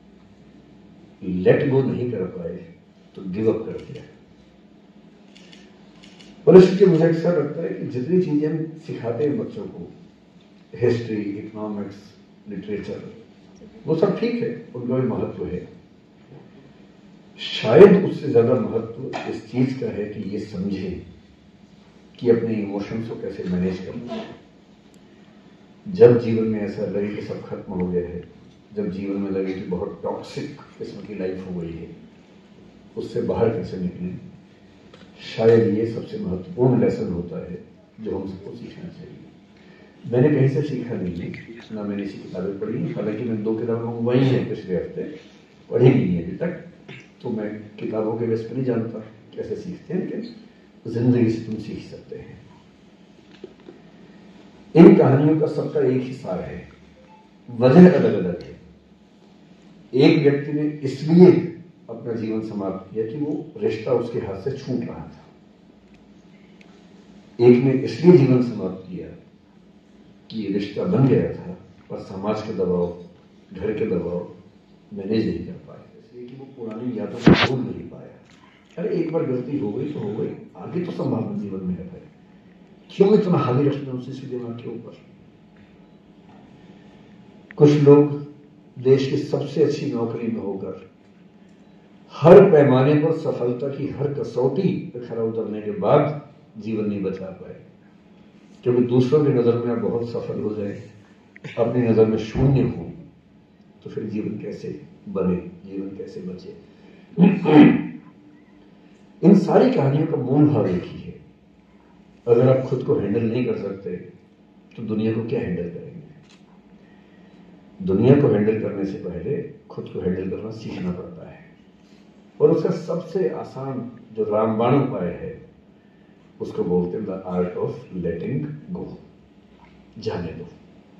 लेट गो नहीं कर पाए तो गिव अप कर दिया। और इसलिए मुझे अक्सर लगता है कि जितनी चीजें हम सिखाते हैं बच्चों को, हिस्ट्री, इकोनॉमिक्स, लिटरेचर, वो सब ठीक है, उनका भी महत्व है। शायद उससे ज्यादा महत्व इस चीज का है कि ये समझे कि अपने इमोशंस को कैसे मैनेज करना है। जब जीवन में ऐसा लगे कि सब खत्म हो गया है, जब जीवन में लगे कि बहुत टॉक्सिक किस्म की लाइफ हो गई है, उससे बाहर कैसे निकलें, शायद ये सबसे महत्वपूर्ण लेसन होता है जो हम सबको सीखना चाहिए। मैंने कहीं से सीखा नहीं है, ना मैंने ऐसी किताबें पढ़ी, हालांकि मैंने दो किताबें मंगवाई हैं पिछले हफ्ते, पढ़ी नहीं है अभी तक, तो मैं किताबों के बेस पर नहीं जानता कैसे सीखते हैं, लेकिन जिंदगी से तुम सीख सकते हैं। इन कहानियों का सबका एक ही सार है, वजह अलग अलग है। एक व्यक्ति ने इसलिए अपना जीवन समाप्त किया कि वो रिश्ता उसके हाथ से छूट रहा था, एक ने इसलिए जीवन समाप्त किया कि ये रिश्ता बन गया था पर समाज के दबाव, घर के दबाव मैनेज नहीं कर पाए, इसलिए कि वो पुरानी यादों को भूल नहीं पाया। अरे एक बार गलती हो गई तो हो गई, आगे तो संभावना जीवन में है भाई, क्यों इतना हावी रखना उसे सीधे दिमाग के ऊपर। कुछ लोग देश की सबसे अच्छी नौकरी में होकर हर पैमाने पर सफलता की हर कसौटी पर खरा उतरने के बाद जीवन नहीं बचा पाए, क्योंकि दूसरों की नजर में आप बहुत सफल हो जाए, अपनी नजर में शून्य हो, तो फिर जीवन कैसे बने, जीवन कैसे बचे। इन सारी कहानियों का मूल भाव एक ही है, अगर आप खुद को हैंडल नहीं कर सकते तो दुनिया को क्या हैंडल करेंगे। दुनिया को हैंडल करने से पहले खुद को हैंडल करना सीखना पड़ता है, और उसका सबसे आसान जो रामबाण उपाय है उसको बोलते हैं the art of letting go, जाने दो।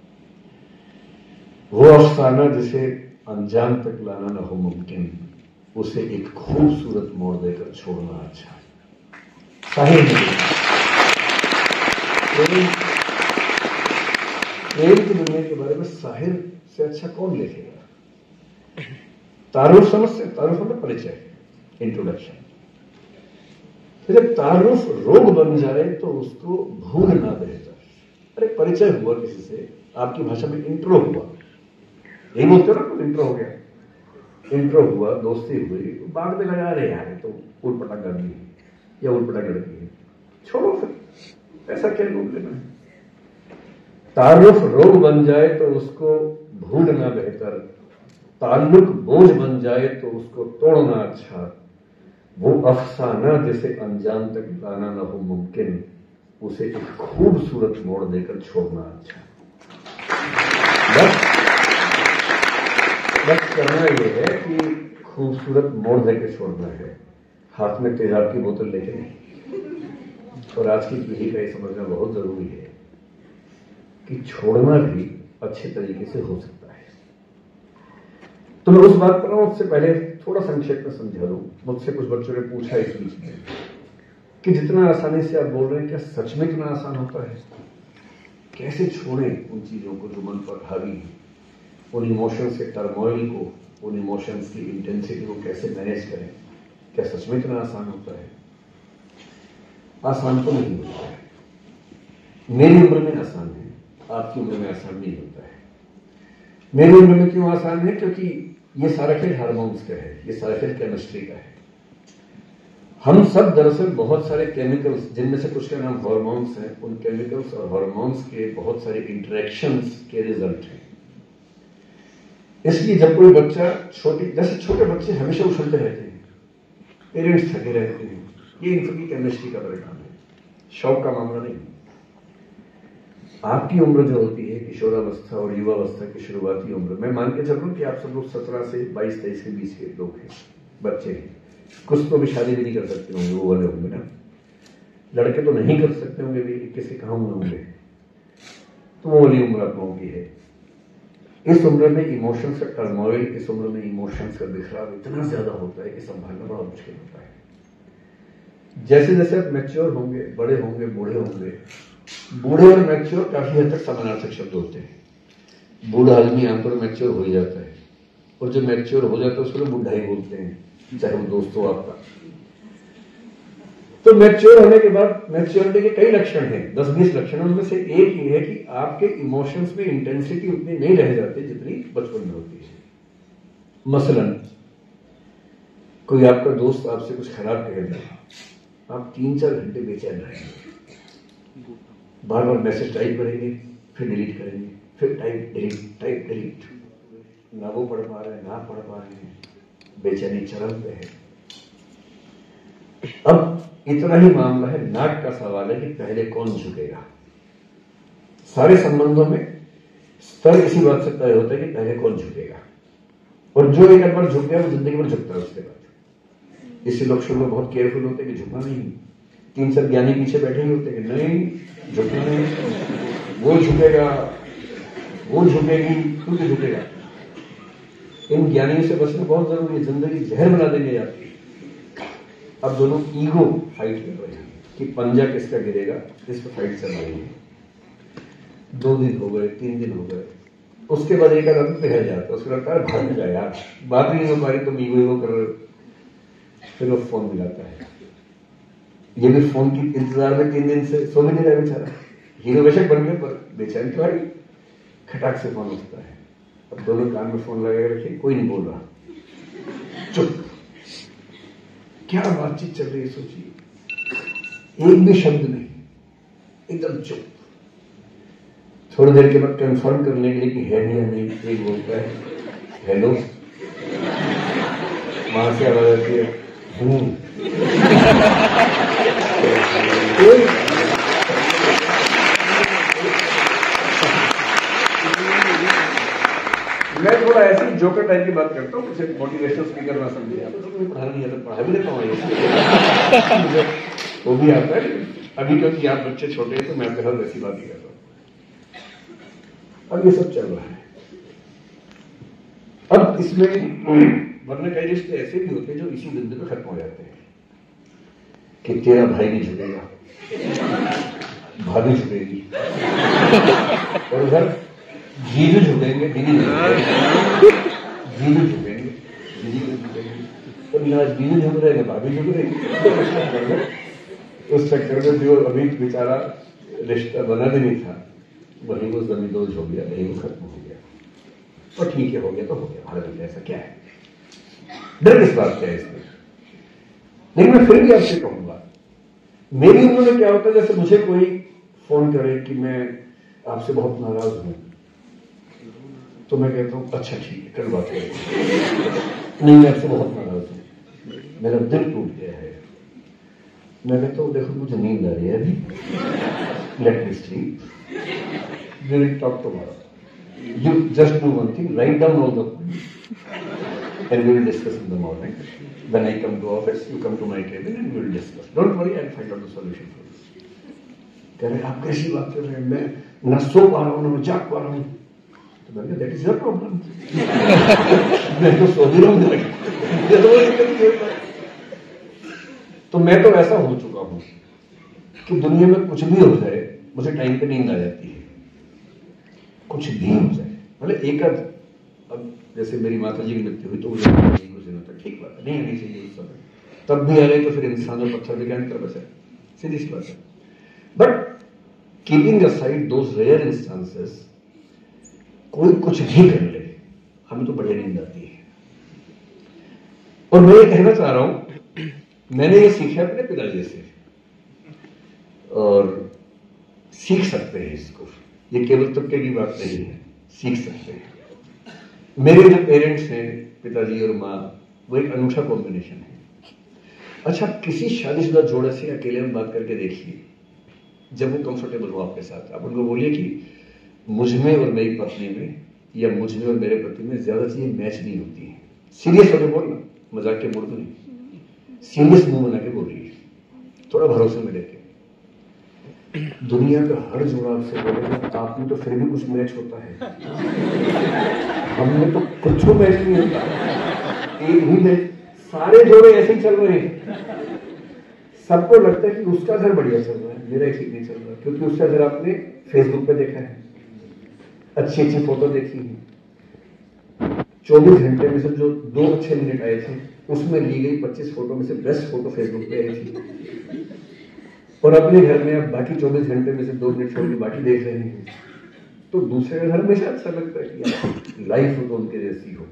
वो अफसाना जिसे अंजाम तक लाना न हो मुमकिन, उसे एक खूबसूरत मोड़ देकर छोड़ना अच्छा है। साहिर प्रेम की दुनिया के बारे में साहिर से अच्छा कौन लिखेगा। तारुफ समझ से, तारुफ मतलब परिचय, इंट्रोडक्शन। तो जब तारुफ रोग बन जाए तो उसको भूलना बेहतर। अरे परिचय हुआ किसी से, आपकी भाषा में इंट्रो हुआ, यही बोलते हो ना, इंट्रो हो गया, इंट्रो हुआ, दोस्ती हुई, बाद में लगा रहे यार तो उलपटा आदमी है या उलपटा लड़की है, छोड़ो फिर, ऐसा क्या ढूंढ लेना है। तारुफ रोग बन जाए तो उसको भूलना बेहतर, ताल्लुक बोझ बन जाए तो उसको तोड़ना अच्छा, वो अफसाना जिसे अंजाम तक लाना न हो मुमकिन, उसे एक खूबसूरत मोड़ देकर छोड़ना अच्छा। बस बस करना यह है कि खूबसूरत मोड़ देकर छोड़ना है, हाथ में तेजाब की बोतल लेके नहीं। और आज की पीढ़ी का ये समझना बहुत जरूरी है कि छोड़ना भी अच्छे तरीके से हो सकता है। तो मैं उस बात पर उससे पहले थोड़ा संक्षेप में समझा दूं। मुझसे कुछ बच्चों ने पूछा इस बीच में कि जितना आसानी से आप बोल रहे हैं क्या सच में इतना आसान होता है? कैसे छोड़ें उन चीज़ों को जो मन पर हावी है, उन इमोशंस के टर्मोइल को, उन इमोशंस की इंटेंसिटी को कैसे मैनेज करें? क्या सच में इतना आसान होता है? आसान तो नहीं होता है। मेरी उम्र में आसान है, आपकी उम्र में आसान नहीं होता है। मेरी उम्र में क्यों आसान है? क्योंकि ये सारा खेल हार्मोन्स का है, ये सारा खेल केमिस्ट्री का है। हम सब दरअसल बहुत सारे केमिकल्स, जिनमें से कुछ का नाम हार्मोन्स है, उन केमिकल्स और हार्मोन्स के बहुत सारे इंटरेक्शंस के रिजल्ट हैं। इसलिए जब कोई बच्चा छोटी, जैसे छोटे बच्चे हमेशा उछलते रहते हैं, पेरेंट्स थके रहते हैं, ये इनकी केमिस्ट्री का परिणाम है, शौक का मामला नहीं। आपकी उम्र जो होती है किशोरावस्था और युवावस्था की शुरुआती उम्र, मैं मान के चल रहा हूं कि आप सब लोग सत्रह से बाईस तेईस के बीच के लोग हैं, बच्चे हैं। कुछ तो भी शादी भी नहीं कर सकते होंगे, वो वाले होंगे ना, लड़के तो नहीं कर सकते होंगे भी, इक्कीस के कहाँ में होंगे, तो वो वाली उम्र आप लोगों की है। इस उम्र में इमोशंस का टर्मोइल, इस उम्र में इमोशंस का बिखराव इतना ज्यादा होता है कि संभालना बड़ा मुश्किल होता है। जैसे जैसे आप मैच्योर होंगे, बड़े होंगे, बूढ़े होंगे, बूढ़े और मैच्योर काफी हद तक समानार्थक शब्द होते हैं। बूढ़ा आदमी आमतौर पर मैच्योर हो ही जाता है, और जो मैच्योर हो जाता है उसको लोग बुढ़ा ही बोलते हैं, चाहे वो दोस्त हो आपका। तो मैच्योर होने के बाद मैच्योरिटी के कई लक्षण हैं, दस बीस लक्षण, उनमें से एक ये है कि आपके इमोशंस में इंटेंसिटी उतनी नहीं रह जाती जितनी बचपन में होती है। मसलन कोई आपका दोस्त आपसे कुछ खराब कह दे, आप तीन चार घंटे बेचैन रहेंगे, बार बार मैसेज टाइप करेंगे, फिर डिलीट करेंगे, फिर टाइप डिलीट, टाइप डिलीट, ना वो पढ़ पा रहे हैं, ना पढ़ पा रहे हैं, बेचैनी चरम पे है। अब इतना ही मामला है, नाक का सवाल है कि पहले कौन झुकेगा। सारे संबंधों में स्तर इसी बात से तय होता है कि पहले कौन झुकेगा, और जो एक बार झुक गया वो जिंदगी भर झुकता है उसके बाद। इससे लोग शुरू में बहुत केयरफुल होते हैं कि झुकना नहीं, तीन चार ज्ञानी पीछे बैठे ही होते हैं कि नहीं झुकना नहीं, वो झुकेगा, वो झुकेगी, तू भी झुकेगा। इन ज्ञानियों से बचना बहुत जरूरी है, जिंदगी जहर बना देंगे यार। अब दोनों ईगो फाइट कर रहे हैं कि पंजा किसका गिरेगा, इस पर फाइट चल रही है। दो दिन हो गए, तीन दिन हो गए, उसके बाद एक आदमी पिघल जाता है, उसको लगता है भाग जाए यार, बात ही नहीं हो पा रही, तुम ईगो ईगो कर रहे हो। फिर वो फोन मिलाता है, ये भी फोन की इंतजार में तीन दिन से सो भी नहीं रहा बेचारा, हीरो बेशक बन गए पर बेचैन क्यों आई। खटाक से फोन उठता है, अब दोनों कान में फोन लगा रखे, कोई नहीं बोल रहा, चुप। क्या बातचीत चल रही है सोचिए, एक भी शब्द नहीं, एकदम चुप। थोड़ी देर के बाद कंफर्म करने के लिए कि है या नहीं, एक बोलता है हेलो, वहां से आवाज आती है हूं। मैं थोड़ा ऐसी जोकर टाइप की बात करता हूँ, कुछ मोटिवेशनल स्पीकर ना समझिए आप, तो पढ़ा नहीं आता, पढ़ा भी लेता हूँ वो भी आता है। अभी क्योंकि आप बच्चे छोटे हैं तो मैं आपके साथ वैसी बात ही कर रहा हूँ। अब ये सब चल रहा है। अब इसमें वरना कई रिश्ते ऐसे भी होते हैं जो इसी बिंदु पे खत्म हो जाते हैं कि तेरा भाई नहीं झुकेगा, भाभी झुकेगी, और उधर जीजू झुकेंगे, दीदी झुकेंगे, जीजू झुकेंगे, दीदी झुकेंगे, तो ना जीजू झुक रहेंगे, भाभी झुक रहेंगे। उस चक्कर में जो अभी बेचारा रिश्ता बना भी नहीं था, वही वो जमींदोज हो गया, वही वो खत्म हो गया। और ठीक है, हो गया तो हो गया, भारत में ऐसा क्या है, डर किस बात का है इसमें। लेकिन मैं फिर भी आपसे कहूंगा, मेरी उम्र में क्या होता है, जैसे मुझे कोई फोन करे कि मैं आपसे बहुत नाराज हूं, तो मैं कहता हूं अच्छा ठीक है, कल बात करेंगे। नहीं, मैं आपसे बहुत नाराज हूं, मेरा दिल टूट गया है। मैं कहता हूं देखो मुझे नींद आ रही है अभी, let me sleep, we will talk tomorrow. You just do one thing, write down all the points and we will discuss in the morning. When I come to office, you come to my cabin and we will discuss. Don't worry, I'll find out the solution for this. कह रहे आप कैसी बात कर रहे हैं, मैं न सो पा रहा हूँ, न जाग पा रहा हूँ। तो मैंने कहा दैट इज योर प्रॉब्लम, मैं तो सो ही रहा हूँ। तो मैं तो ऐसा हो चुका हूँ कि दुनिया में कुछ भी हो जाए मुझे टाइम पे नींद आ जाती है। कुछ भी हो जाए, मतलब एक आध, अब जैसे मेरी माता जी की मृत्यु हुई तो मुझे कुछ दिनों तक ठीक बात है, नहीं आनी चाहिए उस समय, तब भी आ गए तो फिर इंसान और पत्थर भी क्या अंतर बचा, सीधी सी बात है। But keeping aside those rare instances, कोई कुछ भी कर ले हमें तो बढ़िया नींद आती है। और मैं ये कहना चाह रहा हूं, मैंने ये सीखा अपने पिताजी से, और सीख सकते हैं इसको, ये केवल तुक्के की बात नहीं है, सीख सकते हैं। मेरे जो पेरेंट्स हैं, पिताजी और माँ, वो एक अनूठा कॉम्बिनेशन है। अच्छा, किसी शादीशुदा जोड़े से अकेले में बात करके देखिए, जब वो कंफर्टेबल हो आपके साथ, आप उनको बोलिए कि मुझ में और मेरी पत्नी में या मुझ में और मेरे पति में ज्यादा चीजें मैच नहीं होती है। सीरियस होकर बोलना, मजाक के मूड में नहीं, सीरियस मुंह बना के बोलिए, थोड़ा भरोसे में लेके। दुनिया का हर जोड़ा आपसे बोलेगा आप में तो फिर भी कुछ मैच होता है, हमने तो कुछ मैच नहीं होता, एक भी मैच, सारे जोड़े ऐसे ही चल रहे हैं। सबको लगता है कि उसका घर बढ़िया चल रहा है, मेरा ठीक नहीं चल रहा, क्योंकि उसका घर आपने फेसबुक पे देखा है, अच्छी अच्छी फोटो देखी है, चौबीस घंटे में से जो दो अच्छे मिनट आए थे उसमें ली गई पच्चीस फोटो में से बेस्ट फोटो फेसबुक पे आई थी, और अपने घर में आप बाकी चौबीस घंटे में से दो मिनट छोड़ के बाकी देख रहे हैं। तो दूसरे का घर हमेशा अच्छा लगता है कि लाइफ हो तो उनके जैसी हो।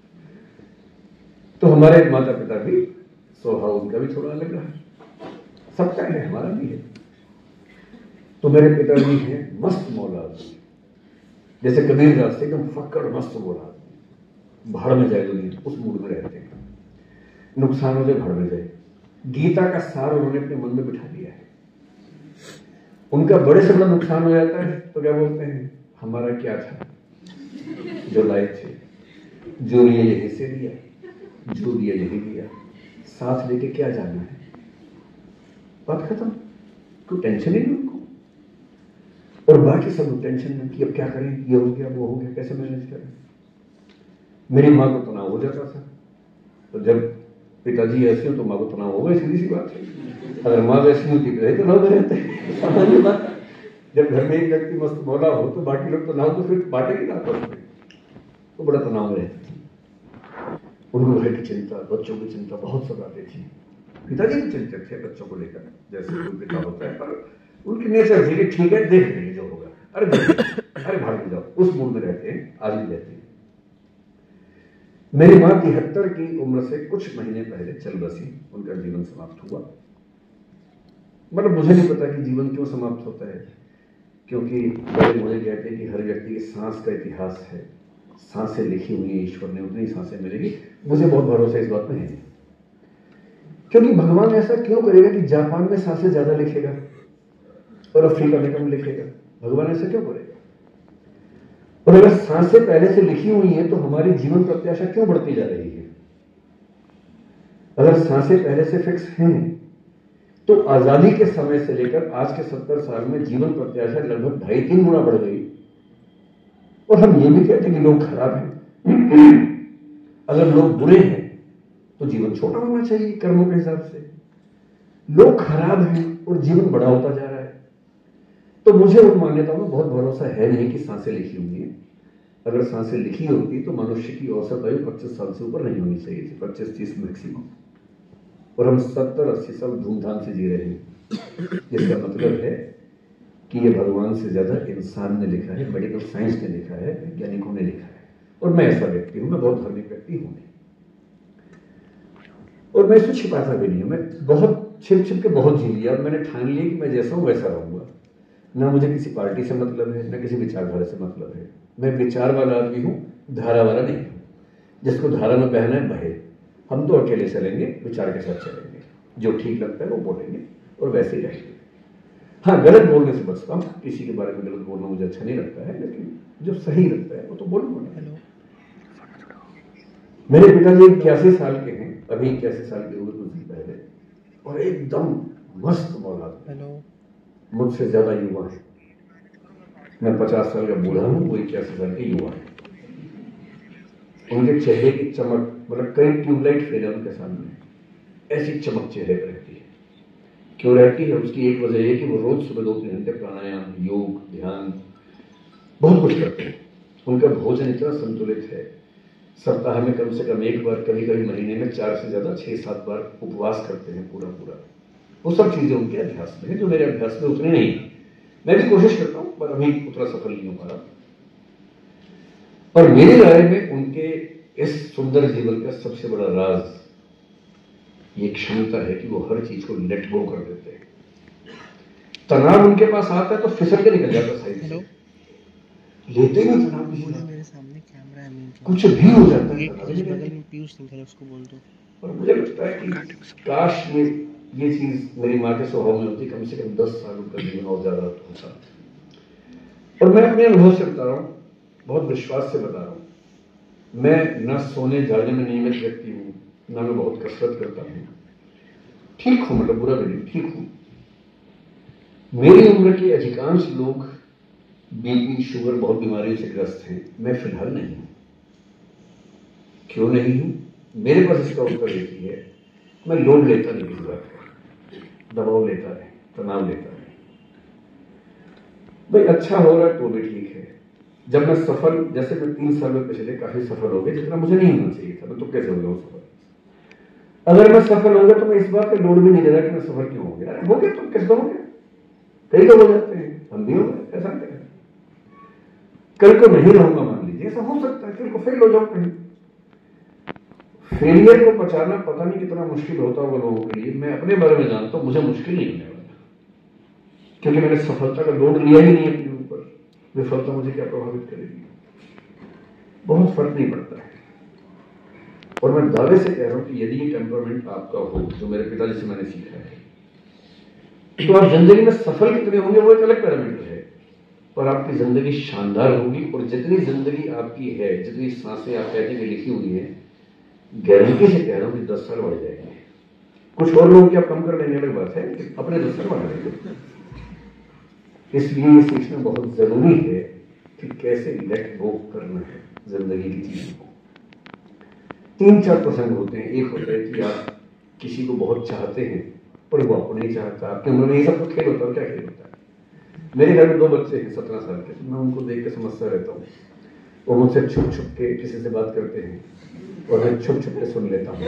तो हमारे माता पिता भी स्वभाव उनका भी थोड़ा अलग रहा, सबका है, हमारा भी है। तो मेरे पिताजी हैं मस्त मौला आदमी, जैसे कबीर दास से एकदम फक्कड़ मस्त मौला आदमी, भाड़ में जाए दुनिया उस मूड में रहते हैं, नुकसान हो जाए भाड़ में जाए। गीता का सार उन्होंने अपने मन में बिठा दिया है। उनका बड़े से बड़ा नुकसान हो जाता है तो क्या बोलते हैं, हमारा क्या था, जो लायक थे, जो लिया यही से लिया, जो दिया यही दिया, साथ लेके क्या जाना है, बात खत्म, कोई टेंशन ही नहीं उनको। और बाकी सब टेंशन में कि अब क्या करें, ये हो गया वो हो गया, कैसे मैनेज करें। मेरी माँ को तनाव हो जाता था, तो जब पिताजी ऐसे हो तो माँ को तनाव होगा, सीधी सी बात है। अगर माँ वैसी होती तो तनाव में रहते, सामान्य बात। जब घर में एक व्यक्ति मस्त मौला हो तो बाकी लोग तनाव तो फिर बांटेंगे ना आपस में, तो बड़ा तनाव में रहते थे। उनको घर की चिंता, बच्चों की चिंता बहुत सताती थी। पिताजी भी चिंतित थे बच्चों को लेकर, जैसे कोई पिता होता है, पर उनकी नेचर थी कि ठीक है देख लेंगे जो होगा, अरे अरे भाग में जाओ, उस मूड में रहते हैं, आज भी रहते हैं। मेरी माँ तिहत्तर की उम्र से कुछ महीने पहले चल बसी, उनका जीवन समाप्त हुआ। मतलब मुझे नहीं पता कि जीवन क्यों समाप्त होता है, क्योंकि बड़े मुझे कहते हैं कि हर व्यक्ति की सांस का इतिहास है, सांसें लिखी हुई है ईश्वर ने, उतनी सांसें मिलेगी। मुझे बहुत भरोसा इस बात में है, क्योंकि भगवान ऐसा क्यों करेगा कि जापान में सांसें ज्यादा लिखेगा और अफ्रीका में कम लिखेगा, भगवान ऐसा क्यों करेगा। और अगर सांसें पहले से लिखी हुई हैं तो हमारी जीवन प्रत्याशा क्यों बढ़ती जा रही है। अगर सांसें पहले से फिक्स हैं तो आजादी के समय से लेकर आज के सत्तर साल में जीवन प्रत्याशा लगभग ढाई तीन गुना बढ़ गई। और हम ये भी कहते हैं कि लोग खराब हैं। अगर लोग बुरे हैं तो जीवन छोटा होना चाहिए कर्मों के हिसाब से। लोग खराब हैं और जीवन बड़ा होता जा रहा है। तो मुझे उन मान्यताओं में बहुत भरोसा है नहीं कि सांसें लिखी हुई हैं। अगर सांसें लिखी होती तो मनुष्य की औसत आयु पच्चीस साल से ऊपर नहीं होनी चाहिए थी, पच्चीस तीस मैक्सिमम। और हम सत्तर अस्सी साल धूमधाम से जी रहे हैं, जिसका मतलब है कि ये भगवान से ज्यादा इंसान ने लिखा है, मेडिकल साइंस ने लिखा है, वैज्ञानिकों ने लिखा है। और मैं ऐसा व्यक्ति हूं, मैं बहुत धार्मिक व्यक्ति हूं, और मैं इसको छिपाता भी नहीं हूं। मैं बहुत छिप छिप के बहुत जी लिया, और मैंने ठान लिया कि मैं जैसा हूं वैसा रहूंगा। ना मुझे किसी पार्टी से मतलब है, ना किसी विचारधारा से मतलब है। मैं विचार वाला आदमी हूं, धारा वाला नहीं हूं। जिसको धारा में बहना है बहे, हम तो अकेले चलेंगे, विचार के साथ चलेंगे। जो ठीक लगता है वो बोलेंगे और वैसे ही रहेंगे। हाँ, गलत बोलने से बचता हूँ, किसी के बारे में गलत बोलना मुझे अच्छा नहीं लगता है, लेकिन जो सही लगता है वो तो बोलूंगा। मेरे पिताजी इक्यासी साल के हैं, अभी इक्यासी साल के हुए कुछ दिन पहले, और एकदम मस्त मौलाद, मुझसे ज्यादा युवा है। मैं पचास साल का बूढ़ा हूँ, वो इक्यासी साल के युवा है। उनके चेहरे की चमक, मतलब कई ट्यूबलाइट फेल है उनके सामने, ऐसी चमक चेहरे पर रहती है। क्यों रहती है? उसकी एक वजह यह कि वो रोज सुबह दो तीन घंटे प्राणायाम, योग, ध्यान, बहुत कुछ करते हैं। उनका भोजन इतना संतुलित है, सप्ताह में कम से कम एक बार, कभी कभी महीने में चार से ज्यादा छह सात बार उपवास करते हैं पूरा पूरा। वो सब चीजें उनके अभ्यास में है जो मेरे अभ्यास में उतनी नहीं है। मैं भी कोशिश करता हूं पर अभी उतना सफल नहीं हो पा रहा। और मेरी राय में उनके इस सुंदर जीवन का सबसे बड़ा राज ये क्षमता है कि वो हर चीज को लेट गो कर देते हैं। तनाव उनके पास आता है तो फिसल के निकल जाता साइड से, लेते नहीं तनाव किसी का। मेरे सामने कैमरा है, कुछ भी हो जाता है बगल में पीयूष सिंह है, उसको बोल दो। और मुझे लगता है कि काश में ये चीज मेरी माँ के स्वभाव में होती, कम से कम दस साल उनका जीवन और ज्यादा होता। और मैं अपने अनुभव से बता रहा हूँ, बहुत विश्वास से बता रहा हूँ, मैं न सोने जागने में नियमित व्यक्ति हूँ, ना मैं बहुत कसरत करता हूँ, ठीक हूँ, मतलब बुरा भी नहीं, ठीक हूँ। मेरी उम्र के अधिकांश लोग बीपी, शुगर, बहुत बीमारियों से ग्रस्त हैं, मैं फिलहाल नहीं हूं। क्यों नहीं हूं? मेरे पास इसका उत्तर एक ही है, मैं लोड लेता नहीं किसी बात का, दबाव लेता नहीं, तनाव लेता नहीं। भाई अच्छा हो रहा है तो भी ठीक है। जब मैं सफल, जैसे मैं तीन साल में पिछले काफी सफल हो गया, जितना मुझे नहीं होना चाहिए था, मैं तो कैसे हो गया सफल। अगर मैं सफल हो गया तो मैं इस बात का लोड भी नहीं ले रहा कि मैं सफल क्यों हो गया। हो गया तुम कैसे हो गया, कई लोग हो जाते हैं, हम भी हो गए, ऐसा नहीं। कल को नहीं रहूंगा मान लीजिए, ऐसा हो सकता है, कल को फेल हो जाऊं कहीं। फेलियर को पचाना पता नहीं कितना मुश्किल होता होगा लोगों के लिए। मैं अपने बारे में जानता हूं, मुझे मुश्किल नहीं होने वाला, क्योंकि मैंने सफलता का लोड लिया ही नहीं अपने ऊपर। विफलता मुझे क्या प्रभावित करेगी, बहुत फर्क नहीं पड़ता है। और मैं दावे से कह रहा हूं कि यदि ये टेम्परामेंट आपका हो, जो मेरे पिताजी से मैंने सीखा है, तो आप जिंदगी में सफल कितने होंगे वो एक अलग पैरामीटर है, पर आपकी जिंदगी शानदार होगी। और जितनी जिंदगी आपकी है, जितनी सांसें आप कहते हैं लिखी हुई है, गारंटी से कह रहा हूं कि दस साल बढ़ जाएंगे। कुछ और लोग क्या कम कर लेने वाली बात है, अपने दस साल बढ़ जाएंगे। इसलिए ये सीखना बहुत जरूरी है कि कैसे लेट गो करना है जिंदगी की चीजों को। तीन चार प्रसंग होते हैं। एक होता है कि आप किसी को बहुत चाहते हैं और वो आपको नहीं चाहता। आपके उम्र में ये सब तो खेल होता है, क्या खेल होता है। मेरे घर में दो बच्चे हैं सत्रह साल के, मैं उनको देख के समझता रहता हूँ। वो मुझसे छुप छुप के किसी से बात करते हैं और मैं छुप छुप के सुन लेता हूँ।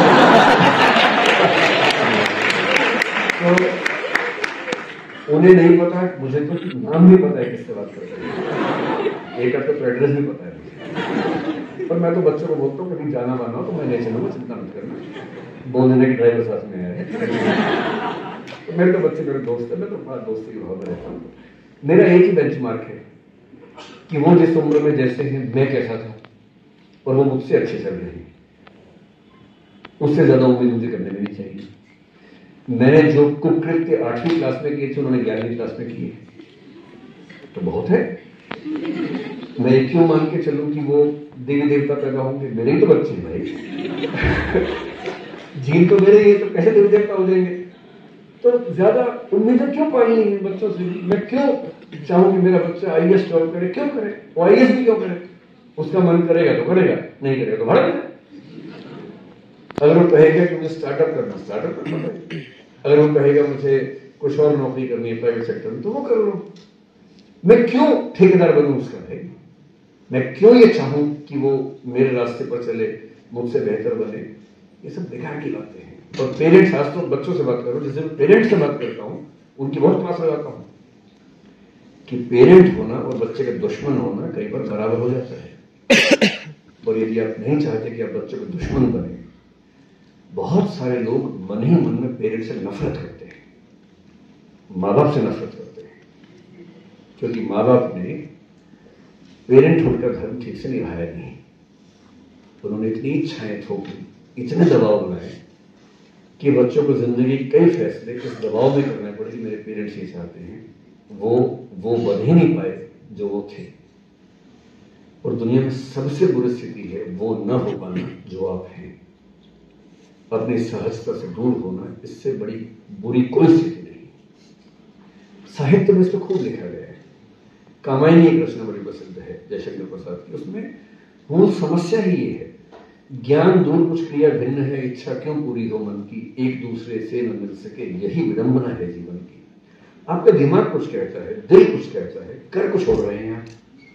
तो उन्हें नहीं पता, मुझे तो नाम भी पता है किससे बात करते हैं, एक आध तो एड्रेस भी पता है मुझे। पर मैं तो बच्चों को बोलता हूँ कभी जाना वाना हो तो मैं नहीं चलूंगा, चिंता मत करना, बोल देने की ड्राइवर साथ में आया है। तो मेरे तो बच्चे मेरे दोस्त है, मैं तो बड़ा दोस्ती के भाव में रहता हूँ। मेरा एक ही बेंचमार्क है कि वो जिस उम्र में जैसे हैं मैं कैसा था, और वो मुझसे अच्छे चल रहे हैं। उससे ज्यादा उम्मीद मुझे करने में नहीं चाहिए। मैंने जो कुकृत्य आठवीं क्लास में किए थे उन्होंने ग्यारहवीं क्लास में किए, तो बहुत है। मैं क्यों मान के चलूं कि वो देवी देवता पैदा होंगे, मेरे ही तो बच्चे हैं भाई। जीन तो मेरे ही है, तो कैसे देवी देवता हो जाएंगे। तो ज्यादा उम्मीदें क्यों पाई नहीं बच्चों से। मैं क्यों चाहूं कि मेरा बच्चा आई ए एस जॉब करे, क्यों करे, वो आई ए एस भी क्यों करे। उसका मन करेगा तो करेगा, नहीं करेगा तो भाड़। अगर वो कहेगा कि मुझे स्टार्टअप करना, स्टार्टअप करना। अगर वो कहेगा मुझे कुछ और नौकरी करनी है प्राइवेट सेक्टर में, तो वो कर लो। मैं क्यों ठेकेदार बनूं उसका है। मैं क्यों ये चाहूं कि वो मेरे रास्ते पर चले, मुझसे बेहतर बने। ये सब बेकार की बातें हैं। और पेरेंट्स, खासतौर बच्चों से बात करो, जिससे मैं पेरेंट्स से बात करता हूं उनकी बहुत क्लास लगाता हूं कि पेरेंट होना और बच्चे का दुश्मन होना कई बार बराबर हो जाता है। और यदि आप नहीं चाहते कि आप बच्चों के दुश्मन बने, बहुत सारे लोग मन ही मन में पेरेंट्स से नफरत करते हैं, माँ बाप से नफरत करते हैं, क्योंकि माँ बाप ने पेरेंटहुड का धर्म ठीक से निभाया नहीं। उन्होंने इतनी इच्छाएं थोपी, इतने दबाव बनाए कि बच्चों को जिंदगी के कई फैसले इस दबाव में करने पड़े कि मेरे पेरेंट्स ये चाहते हैं, वो वो बन ही नहीं पाए जो वो थे। और दुनिया में सबसे बुरी स्थिति है वो न हो पाना जो आप हैं। अपनी सहजता से दूर होना, इससे बड़ी बुरी कोई स्थिति नहीं। साहित्य में इसको खूब लिखा गया है। कामायनी एक रचना बड़ी प्रसिद्ध है जयशंकर प्रसाद की। उसमें मूल समस्या ही ये है, ज्ञान दूर कुछ क्रिया भिन्न है, इच्छा क्यों पूरी हो मन की, एक दूसरे से न मिल सके यही विडंबना है जीवन की। आपका दिमाग कुछ कहता है, दिल कुछ कहता है, कर कुछ हो रहे हैं आप,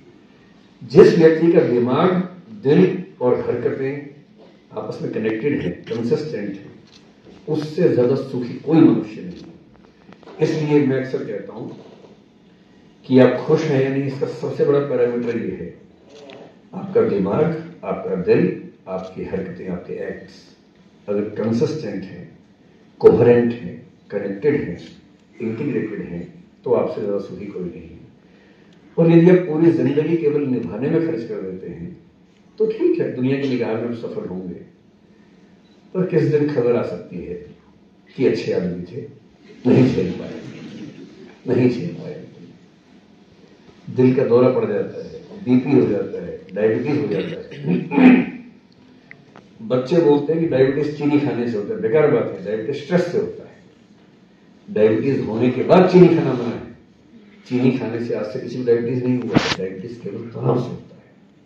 जिस व्यक्ति का दिमाग, दिल और हरकतें आपस में कनेक्टेड है, कंसिस्टेंट है, उससे ज्यादा सुखी कोई मनुष्य नहीं है। इसलिए मैं अक्सर कहता हूं कि आप खुश हैं या नहीं, इसका सबसे बड़ा पैरामीटर ये है आपका दिमाग, आपका दिल, आपकी हरकतें, आपके एक्ट्स अगर कंसिस्टेंट हैं, कोहेरेंट हैं, कनेक्टेड हैं, इंटीग्रेटेड हैं, तो आपसे ज्यादा सुखी कोई नहीं है। और यदि आप पूरी जिंदगी केवल निभाने में खर्च कर देते हैं तो ठीक है, दुनिया की निगाह में आप सफल होंगे, पर किस दिन खबर आ सकती है कि अच्छे आदमी थे, नहीं झेल पाए, नहीं झेल पाए, दिल का दौरा पड़ जाता है, बीपी हो जाता है, डायबिटीज हो जाता है। बच्चे बोलते हैं कि डायबिटीज चीनी खाने से होता है, बेकार बात है, डायबिटीज स्ट्रेस से होता है। डायबिटीज होने के बाद चीनी खाना मना है, चीनी खाने से आज से किसी को डायबिटीज नहीं हुआ, डायबिटीज केवल तनाव से होता है।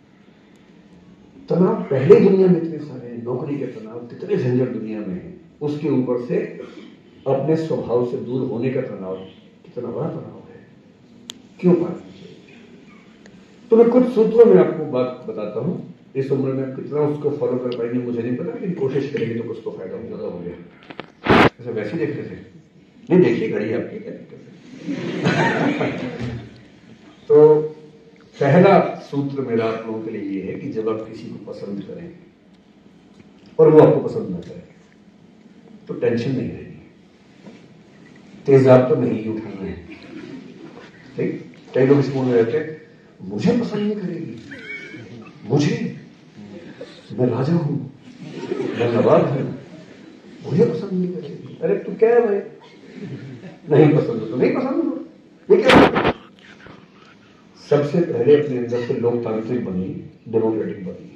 तनाव पहले दुनिया में इतने सारे हैं, नौकरी के तनाव, कितने झंझट दुनिया में है, उसके ऊपर से अपने स्वभाव से दूर होने का तनाव, कितना बड़ा तनाव है, क्यों पाना चाहिए? तो मैं कुछ सूत्रों में आपको बात बताता हूं। इस उम्र में कितना उसको फॉलो कर पाएंगे मुझे नहीं पता, लेकिन कोशिश करेंगे तो कुछ तो फायदा ज्यादा हो गया। ऐसा वैसे देख रहे थे, नहीं देखिए घड़ी आपकी क्या दिक्कत है। तो पहला सूत्र मेरा आप लोगों के लिए ये है कि जब आप किसी को पसंद करें और वो आपको पसंद ना करे तो टेंशन नहीं रहेगी, तेजाब तो नहीं उठाना है। ठीक, कई लोग इस मूड में रहते हैं, मुझे पसंद नहीं करेगी, मुझे, मैं राजा हूं, मैं नवाब हूं, मुझे पसंद नहीं करेगी। अरे तू क्या है भाई, नहीं पसंद हो तो नहीं पसंद हो, ये क्या? सबसे पहले अपने अंदर से लोकतांत्रिक बनी, डेमोक्रेटिक बनी।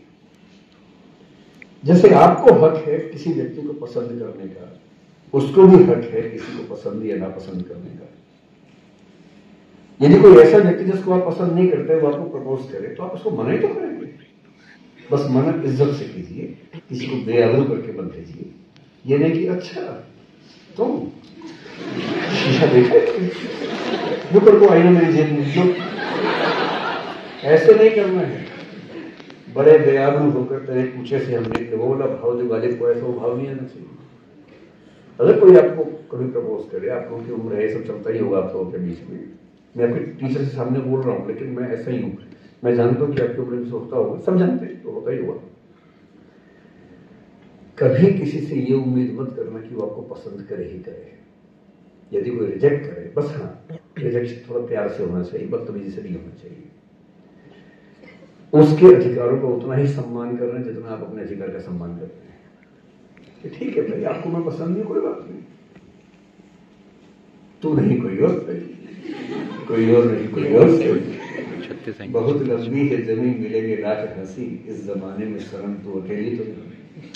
जैसे आपको हक है किसी व्यक्ति को पसंद करने का, उसको भी हक है किसी को पसंद या नापसंद करने का। यदि कोई ऐसा व्यक्ति जिसको आप पसंद नहीं करते वो आपको प्रपोज करे तो आप उसको मना ही तो करेंगे, बस मना इज्जत से कीजिए, किसी को बेआबरू करके मत भेजिए। ये नहीं कि अच्छा तुम शीशा देखे जो कर को आईना मेरी जेब में, जो ऐसे नहीं करना है। बड़े बेआबरू होकर तेरे पूछे से हमने वो वाला भाव जो गालिब को, ऐसा वो भाव नहीं आना चाहिए। अगर कोई आपको कभी प्रपोज करे, आप लोगों की उम्र है, सब चलता ही होगा आप लोगों के बीच में, मैं आपके टीचर के सामने बोल रहा हूँ, लेकिन मैं ऐसा ही हूं, मैं जानता हूं कि आपके ऊपर भी होता होगा, सब जानते हैं, तो होता ही होगा। कभी किसी से ये उम्मीद मत करना कि वो आपको पसंद करे ही करे। यदि कोई रिजेक्ट करे, बस हाँ, रिजेक्शन थोड़ा प्यार से होना चाहिए, बदतमीजी से नहीं होना चाहिए। उसके अधिकारों का उतना ही सम्मान करना जितना आप अपने अधिकार का सम्मान करते हैं। कि ठीक है भाई, आपको मैं पसंद नहीं, कोई बात नहीं, तू नहीं कोई और, कोई और नहीं कोई और। बहुत लंबी है जमीन, मिलेंगे लाख हंसी, इस जमाने में शर्म तो अकेली तो नहीं।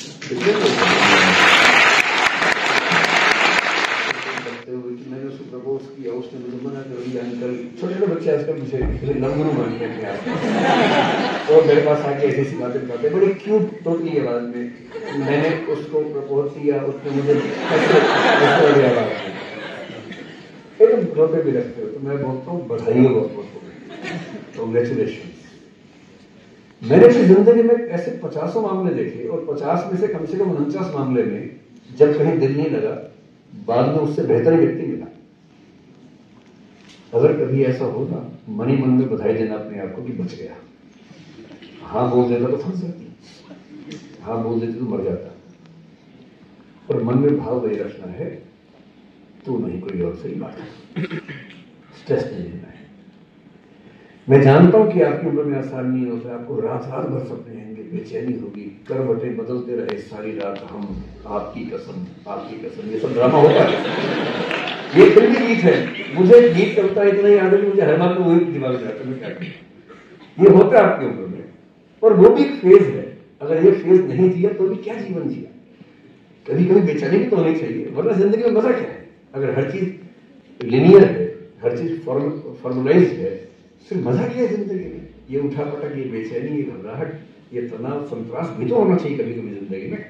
मैंने उसको प्रपोज किया, उसने मुझे मना कर दिया। अंकल, छोटे छोटे बच्चे आजकल मुझे लंगड़ू मानते हैं और मेरे पास आके ऐसी सी बातें करते, बड़ी क्यूट तोतली आवाज में। मैंने उसको प्रपोज किया, उसने मुझे एकदम रोते भी रखते हो, तो मैं बोलता हूँ बधाई हो, कांग्रेचुलेशन। मैंने अपनी जिंदगी में ऐसे पचासों मामले देखे और पचास में से कम से कम उनचास मामले में जब कहीं दिल नहीं लगा, बाद में उससे बेहतर व्यक्ति मिला। अगर कभी ऐसा होता, मन ही मन में बधाई देना अपने आप को कि बच गया। हाँ बोल देता तो फंस जाती, हाँ बोल देते तो मर जाता। और मन में भाव वही रखना है, तू नहीं कोई और, सही बात है, स्ट्रेस नहीं लेना है। मैं जानता हूं कि आपकी उम्र में आसान नहीं होता, आपको रात रात भर सपने आएंगे, बेचैनी होगी, करवटें बदलते रहे सारी रात हम, आपकी कसम आपकी कसम, ये सब ड्रामा होता है। ये फिल्मी गीत है, मुझे गीत करता इतना ही याद है कि मुझे हर बात में वही दिमाग में आता है, मैं क्या करूं। ये होता है आपकी उम्र में, और वो भी एक फेज है। अगर ये फेज नहीं जिया तो भी क्या जीवन जिया। कभी कभी बेचैनी भी तो होनी चाहिए, वरना जिंदगी में मजा क्या है। अगर हर चीज लिनियर है, हर चीज फॉर्मुलाइज है, फिर मजा क्या है जिंदगी में। ये उठा पटक, ये बेचैनी, ये घबराहट, ये तनाव, संतरास भी तो होना चाहिए कभी कभी जिंदगी में।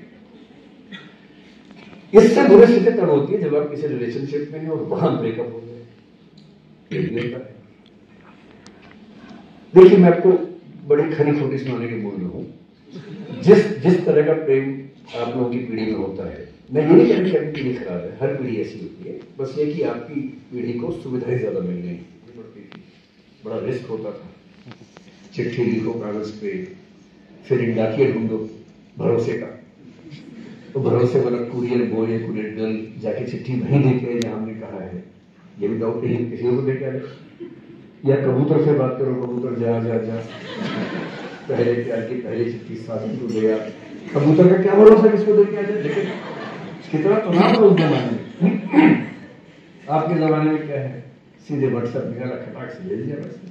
इससे बुरी स्थिति तब होती है जब आप किसी रिलेशनशिप में हैं और वहां ब्रेकअप हो गए। देखिए मैं आपको बड़ी खरी खोटी सुनाने के मूड में हूँ। जिस जिस तरह का प्रेम आप लोगों की पीढ़ी में होता है, मैं ये नहीं कह रहा कि आपकी पीढ़ी खराब है, हर पीढ़ी ऐसी होती है, बस ये कि आपकी पीढ़ी को सुविधाएं ज्यादा मिल गई पड़ती थी, बड़ा रिस्क होता था, चिट्ठी लिखो कागज पे, फिर एक डाकिया ढूंढो भरोसे का, तो भरोसे वाला कुरियर बॉय या कुरियर गर्ल जाके चिट्ठी वहीं देके जहाँ हमने कहा है, ये भी डाउट नहीं किसी को देके आए, या कबूतर से बात करो, कबूतर जा जा जा पहले प्यार की पहली चिट्ठी साथी को दिया, कबूतर का क्या भरोसा किसको देके आ जाए। लेकिन कितना तनाव था उस जमाने में। आपके जमाने में क्या है, सीधे व्हाट्सएप निकाला, खटाक से भेज दिया बस,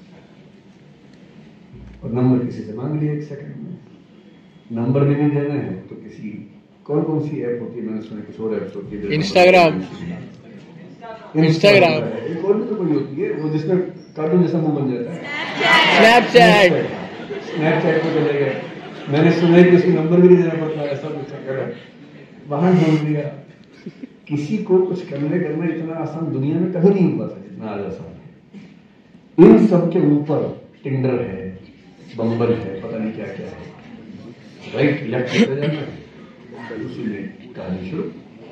और नंबर किसी से मांग लिया एक सेकंड में। नंबर भी नहीं देना है तो किसी कौन कौन सी ऐप होती है, मैंने सुना कुछ और ऐप्स होती है, इंस्टाग्राम इंस्टाग्राम एक और भी तो कोई होती है वो जिसमें कार्टून जैसा मुंह बन जाता है, स्नैपचैट स्नैपचैट पे चले गए। मैंने सुना है कि उसको नंबर भी नहीं देना पड़ता, ऐसा कुछ चक्कर है, वहां ढूंढ लिया। किसी को कुछ करने करना इतना आसान दुनिया में कभी नहीं हुआ था जितना आज आसान है। इन सब के ऊपर टिंडर है, बम्बल है, पता नहीं क्या क्या है, राइट लेफ्ट चले जाना है, उसी में कहानी शुरू।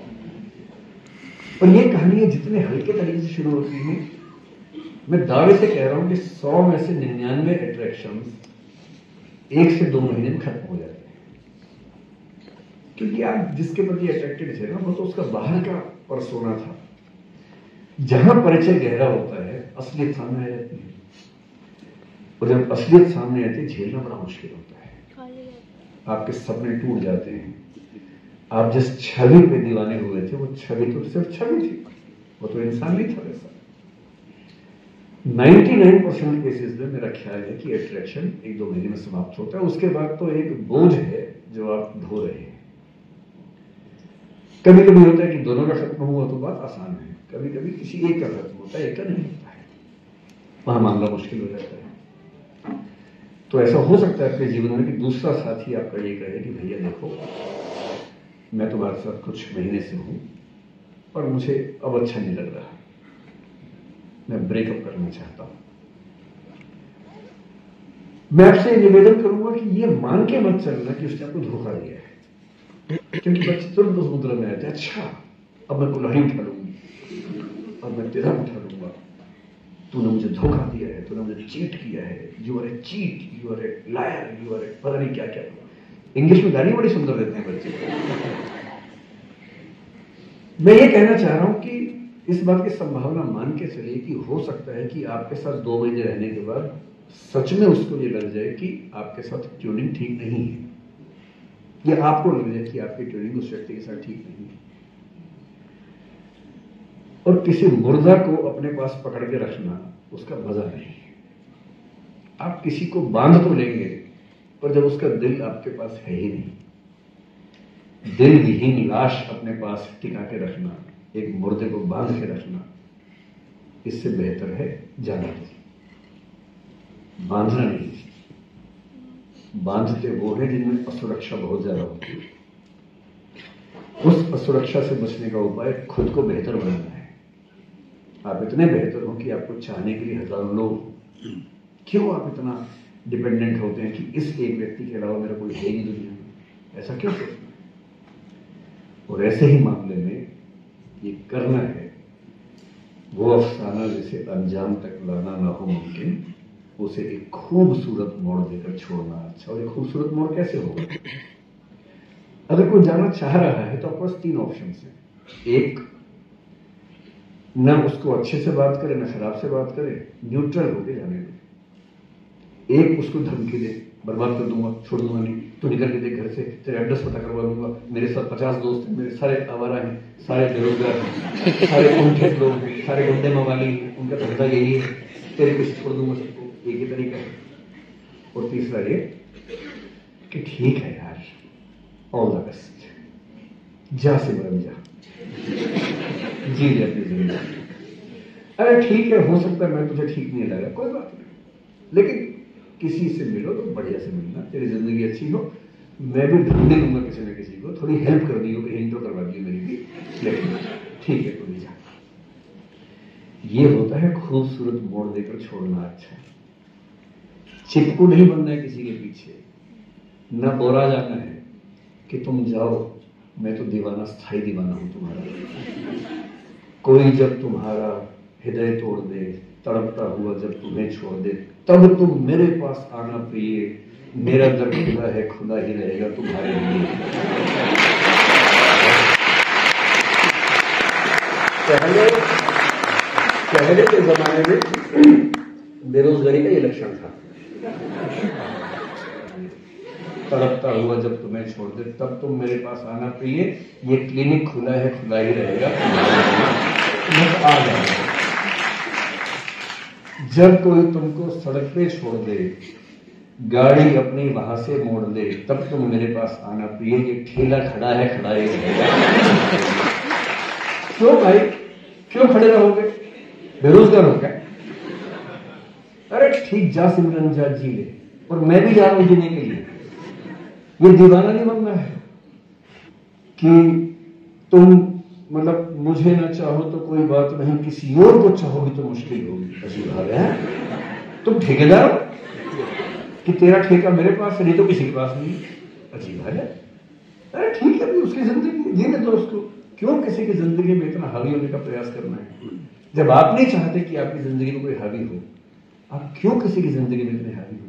और ये कहानियां जितने हल्के तरीके से शुरू होती हैं, मैं दावे से कह रहा हूं कि सौ में से निन्यानवे अट्रैक्शन एक से दो महीने में खत्म हो जाते हैं, क्योंकि आप जिसके प्रति अट्रैक्टेड थे ना वो तो उसका बाहर का परसोना था। जहां परिचय गहरा होता है असलियत सामने आ जाती है, और जब असलियत सामने आती है झेलना बड़ा मुश्किल होता है, आपके सपने टूट जाते हैं। आप जिस छवि पे दीवाने हुए थे वो छवि तो सिर्फ छवि थी, वो तो इंसान नहीं था वैसा। निन्यानवे परसेंट केसेस में मेरा ख्याल है कि अट्रैक्शन एक दो महीने में समाप्त होता है, उसके बाद तो एक बोझ है जो आप ढो रहे हैं। कभी कभी होता है कि दोनों का खत्म हुआ तो बात आसान है, कभी कभी किसी एक का खत्म होता है, एक का नहीं होता है, वहां मामला मुश्किल हो जाता है। तो ऐसा हो सकता है अपने जीवन में कि दूसरा साथी आपका ये कहे कि भैया देखो मैं तुम्हारे साथ कुछ महीने से हूं और मुझे अब अच्छा नहीं लग रहा, मैं ब्रेकअप करना चाहता हूं। मैं आपसे निवेदन करूंगा कि ये मान के मत चलना कि उसने आपको धोखा दिया है, क्योंकि बच्चे तुरंत उस मुद्रा में आते हैं, अच्छा अब मैं कुल्हाड़ी उठा लूंगी, अब मैं तेरा उठा लूंगा, तूने मुझे धोखा दिया है, तूने मुझे चीट किया है, you are a cheat, you are a liar, you are a पता नहीं क्या क्या। इंग्लिश में गाली बड़ी सुंदर देते हैं बच्चे। मैं ये कहना चाह रहा हूं कि इस बात की संभावना मान के चलिए कि हो सकता है कि आपके साथ दो महीने रहने के बाद सच में उसको ये लग जाए कि आपके साथ ट्यूनिंग ठीक नहीं है, या आपको लग जाए कि आपकी ट्यूनिंग उस व्यक्ति के साथ ठीक नहीं है। और किसी मुर्दा को अपने पास पकड़ के रखना उसका मजा नहीं है। आप किसी को बांध तो लेंगे, पर जब उसका दिल आपके पास है ही नहीं, दिल विहीन लाश अपने पास टिका के रखना, एक मुर्दे को बांध के रखना, इससे बेहतर है जाना नहीं, बांधना नहीं। बांधते वो है जिनमें असुरक्षा बहुत ज्यादा होती है। उस असुरक्षा से बचने का उपाय खुद को बेहतर बनाना है। आप इतने बेहतर हो कि आपको चाहने के लिए हजारों लोग, क्यों आप इतना डिपेंडेंट होते हैं कि इस एक व्यक्ति के अलावा मेरा कोई है नहीं दुनिया में, ऐसा क्यों सोचना? और ऐसे ही मामले में ये करना है वो अफसाना जिसे अंजाम तक लाना ना हो मुमकिन, उसे एक खूबसूरत मोड़ देकर छोड़ना अच्छा। और एक खूबसूरत मोड़ कैसे होगा? अगर कोई जाना चाह रहा है तो आपके पास तीन ऑप्शन हैं। एक, न उसको अच्छे से बात करे, न खराब से बात करे, न्यूट्रल होके जाने दे। एक, उसको धमकी दे, बर्बाद कर दूंगा, छोड़ दूंगा नहीं, तो निकल के देख घर से, तेरे एड्रेस पता करवा दूंगा, मेरे साथ पचास दोस्त हैं, मेरे सारे आवारा हैं, सारे बेरोजगार हैं, सारे उनके लोग हैं, सारे गुंडे मवाली हैं, उनका धंधा यही है, तेरे कुछ छोड़ दूंगा सबको। एक ही तरीका है। और तीसरा ये कि ठीक है यार, ऑल द बेस्ट, जा सिमरन जा, जी ले अपनी जिंदगी। अरे ठीक है, हो सकता है मैं तुझे ठीक नहीं लगा, कोई बात नहीं, लेकिन किसी से मिलो तो बढ़िया से मिलना, तेरी जिंदगी अच्छी हो। मैं भी ढूंढ लूंगा किसी न किसी को, थोड़ी हेल्प कर दी हो, कहीं तो करवा दी मेरी भी, लेकिन ठीक है तू भी जा। ये होता है खूबसूरत मोड़ देकर छोड़ना अच्छा। चिपकू नहीं बनना है किसी के पीछे, न बोरा जाना है कि तुम जाओ, मैं तो दीवाना, स्थायी दीवाना हूं तुम्हारा। कोई जब तुम्हारा हृदय तोड़ दे, तड़पता हुआ जब तुम्हें छोड़ दे, तब तुम मेरे पास आना प्रिय, मेरा दर खुला है, खुला ही रहेगा तुम्हारे लिए। पहले पहले के जमाने में बेरोजगारी का ये लक्षण था, तड़पता हुआ जब तुम्हें छोड़ दे, तब तुम मेरे पास आना प्रिय, ये क्लिनिक खुला है, खुला ही रहेगा, बस आ जाओ। जब कोई तुमको सड़क पे छोड़ दे, गाड़ी अपनी वहां से मोड़ दे, तब तुम मेरे पास आना प्रिय, ये ठेला खड़ा है, खड़ा ही रहेगा। क्यों भाई, क्यों खड़े रहोगे, बेरोजगार हो क्या? अरे ठीक, जा सिमरन जा, जी ले, और मैं भी जा रहा हूं जीने के लिए। ये दीवाना नहीं बनना है कि तुम मतलब मुझे ना चाहो तो कोई बात नहीं, किसी और को चाहोगी तो मुश्किल होगी। अजीब हाल है, तुम ठेकेदार हो कि तेरा ठेका मेरे पास है, नहीं तो किसी के पास नहीं। अजीब हाल है। अरे ठीक है, उसकी जिंदगी जीने दो उसको, क्यों किसी की जिंदगी में इतना हावी होने का प्रयास करना है? जब आप नहीं चाहते कि आपकी जिंदगी में कोई हावी हो, आप क्यों किसी की जिंदगी में इतने हावी होंगे?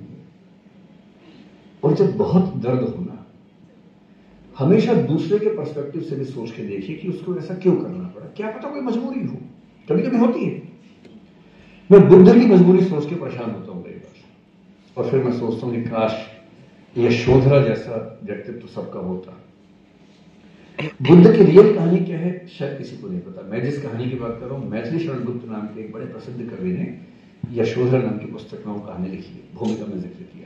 और जब बहुत दर्द होना, हमेशा दूसरे के पर्सपेक्टिव से भी सोच के देखिए कि उसको ऐसा क्यों करना पड़ा, क्या पता कोई मजबूरी हो, कभी कभी होती है। मैं बुद्ध की मजबूरी सोच के परेशान होता हूं कई बार, और फिर मैं सोचता हूं कि काश यशोधरा जैसा व्यक्तित्व सबका होता। बुद्ध की रियल कहानी क्या है शायद किसी को नहीं पता। मैं जिस कहानी की बात कर रहा हूं, मैथिली शरण गुप्त नाम के एक बड़े प्रसिद्ध कवि ने यशोधरा नाम की पुस्तक में कहानी लिखी है, भूमिका में जिक्र किया।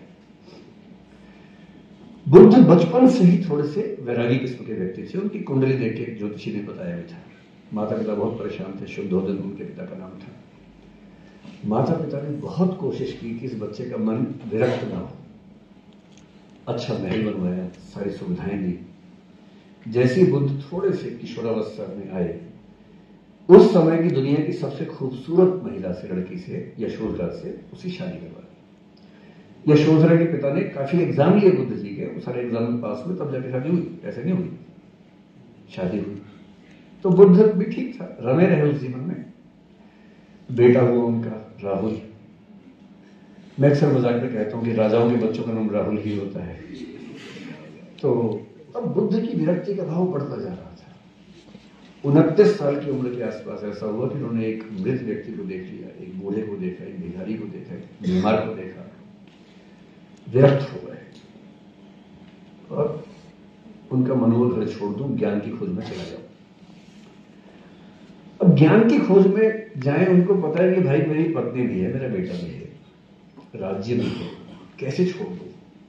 बुद्ध बचपन से ही थोड़े से वैरागी किस्म के व्यक्ति थे। उनकी कुंडली देख के ज्योतिषी ने बताया भी था। माता पिता बहुत परेशान थे, शुद्धोदन उनके पिता का नाम था। माता पिता ने बहुत कोशिश की कि इस बच्चे का मन विरक्त ना हो, अच्छा महल बनवाया, सारी सुविधाएं दी। जैसे ही बुद्ध थोड़े से किशोरावस्था में आए, उस समय की दुनिया की सबसे खूबसूरत महिला से, लड़की से, यशोधरा से उसकी शादी करवा दी। यशोधरा के पिता ने काफी एग्जाम लिए बुद्ध जी के, वो सारे एग्जाम में पास हुए, तब जाके शादी हुई, ऐसे नहीं हुई, शादी हुई। तो बुद्ध भी ठीक था, रमे रहे उस जीवन में। बेटा हुआ उनका राहुल। मैं अक्सर मजाक में कहता हूं कि राजाओं के बच्चों का नाम राहुल ही होता है। तो अब बुद्ध की विरक्ति का भाव बढ़ता जा रहा था। उनतीस साल की उम्र के आसपास ऐसा हुआ कि उन्होंने एक मृत व्यक्ति को देख लिया, एक बूढ़े को देखा, एक भिखारी को देखा, एक बीमार को देखा, विरक्त हो गए और उनका मनोबल घर छोड़ दूं, ज्ञान की खोज में चला जाऊं। अब ज्ञान की खोज में जाए, उनको पता है कि भाई मेरी पत्नी भी है, मेरा बेटा भी है, राज्य भी है, कैसे छोड़ दूं?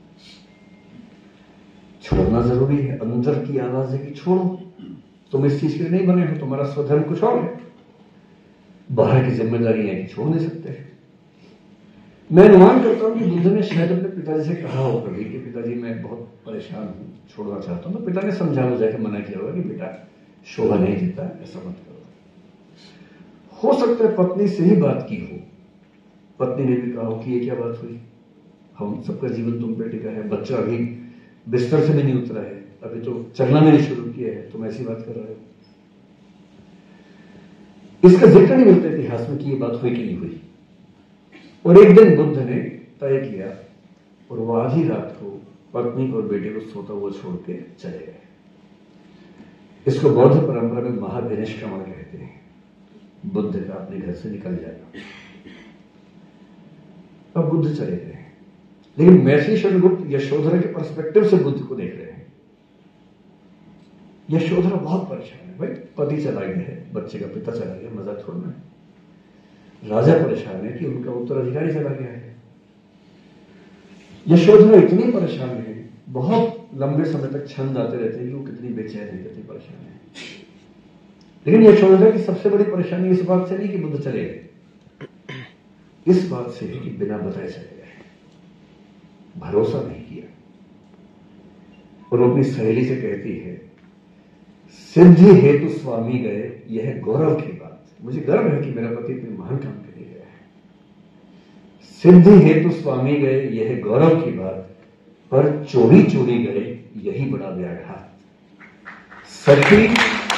छोड़ना जरूरी है। अंदर की आवाज है कि छोड़ो, तुम इस चीज के लिए नहीं बने हो, तुम्हारा स्वधर्म कुछ और है। बाहर की जिम्मेदारी है कि छोड़ नहीं सकते। मैं अनुमान करता हूं कि बुद्ध ने शायद अपने पिताजी से कहा हो कभी कि पिताजी मैं बहुत परेशान हूं, छोड़ना चाहता हूं। तो पिता ने समझा बुझा के मना किया होगा कि बेटा शोभा नहीं देता, ऐसा मत करो। हो सकता है पत्नी से ही बात की हो, पत्नी ने भी कहा हो कि ये क्या बात हुई, हम सबका जीवन तुम पे टिका है, बच्चा अभी बिस्तर से भी नहीं उतरा है, अभी तो चलना भी नहीं शुरू किया है, तुम ऐसी बात कर रहे हो। इसका जिक्र नहीं मिलता इतिहास में कि ये बात हुई कि नहीं हुई। और एक दिन बुद्ध ने तय किया और वो आधी रात को पत्नी और बेटे को सोता हुआ छोड़ के चले गए। इसको बौद्ध परंपरा में महाविनिष्क्रमण कहते हैं, बुद्ध का अपने घर से निकल जाना। अब बुद्ध चले गए, लेकिन मैथिली शरण गुप्त यशोधरा के पर्सपेक्टिव से बुद्ध को देख रहे हैं। यशोधरा बहुत परेशान है, भाई पति चला गया है, बच्चे का पिता चला गया, मजाक छोड़ना है। राजा परेशान है कि उनका उत्तराधिकारी चला गया है। यशोधरा इतनी परेशान है, बहुत लंबे समय तक छंद आते रहते हैं कि वो कितनी बेचैन है, कितनी परेशान है। लेकिन यशोधरा की सबसे बड़ी परेशानी इस बात से नहीं कि बुद्ध चले गए, इस बात से है कि बिना बताए चले गए, भरोसा नहीं किया। और वो अपनी सहेली से कहती है, सिद्धि हेतु स्वामी गए, यह गौरव की बात, मुझे गर्व है कि मेरा पति इतने महान काम के लिए गया है। सिद्धि हेतु स्वामी गए यह गौरव की बात, पर चोरी चोरी गए यही बड़ा व्याघात। सखी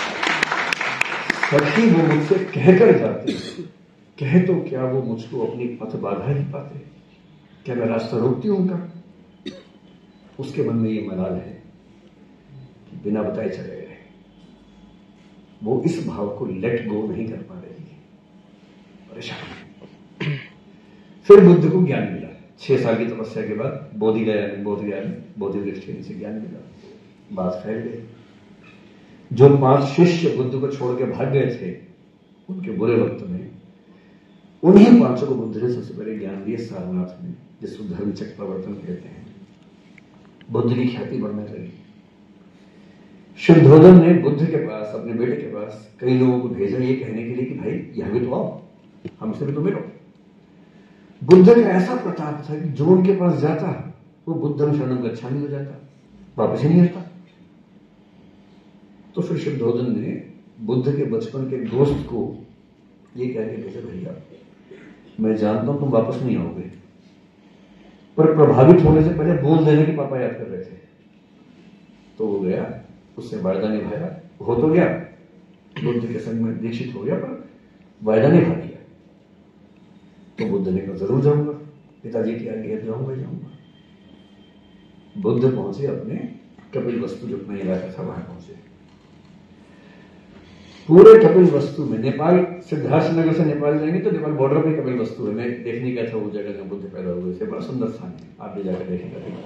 सखी वो मुझसे कहकर जाते, कहे तो क्या वो मुझको अपनी पथ बाधा ही पाते, क्या मैं रास्ता रोकती हूं उनका? उसके मन में ये मलाल है कि बिना बताए चले गए। वो इस भाव को लेट गो नहीं कर पा रही है, परेशान। फिर बुद्ध को ज्ञान मिला। छह साल की तपस्या के बाद बोधि गया बोध गया बोधि वृक्ष के नीचे ज्ञान मिला। बात फैल गई। जो पांच शिष्य बुद्ध को छोड़ के भाग गए थे उनके बुरे वक्त में, उन्हीं पांचों को बुद्ध ने सबसे पहले ज्ञान दिया सारनाथ में, जिसको धर्मचक्र प्रवर्तन कहते हैं। बुद्ध की ख्याति बढ़ने लगी। शुद्धोधन ने बुद्ध के पास, अपने बेटे के पास कई लोगों को भेजा ये कहने के लिए कि भाई यहां भी तो आओ, हमसे भी तो मिलो। बुद्ध का ऐसा प्रताप था कि जो उनके पास जाता वो बुद्धम शरणम गच्छामि हो जाता, वापस ही नहीं आता। तो फिर शुद्धोधन ने बुद्ध के बचपन के दोस्त को ये कह के भेजा, भैया मैं जानता हूं तुम वापस नहीं आओगे, पर प्रभावित होने से पहले बोल देने के पापा याद कर रहे थे। तो वो गया, उससे वायदा निभाया, हो तो गया, बुद्ध के संग में दीक्षित हो गया, पर वायदा निभा दिया। तो बुद्ध ने कहा जरूर जाऊंगा, पिताजी की आज्ञा जाऊंगा जाऊंगा। बुद्ध पहुंचे अपने कपिल वस्तु जो अपना इलाका था वहां पहुंचे। पूरे कपिल वस्तु में, नेपाल सिद्धार्थ नगर से नेपाल जाएंगे तो नेपाल बॉर्डर पे कपिल वस्तु है। मैं देखने का था वो जगह जहां बुद्ध पैदा हुए थे, बड़ा सुंदर स्थान है, आप भी जाकर देखेंगे।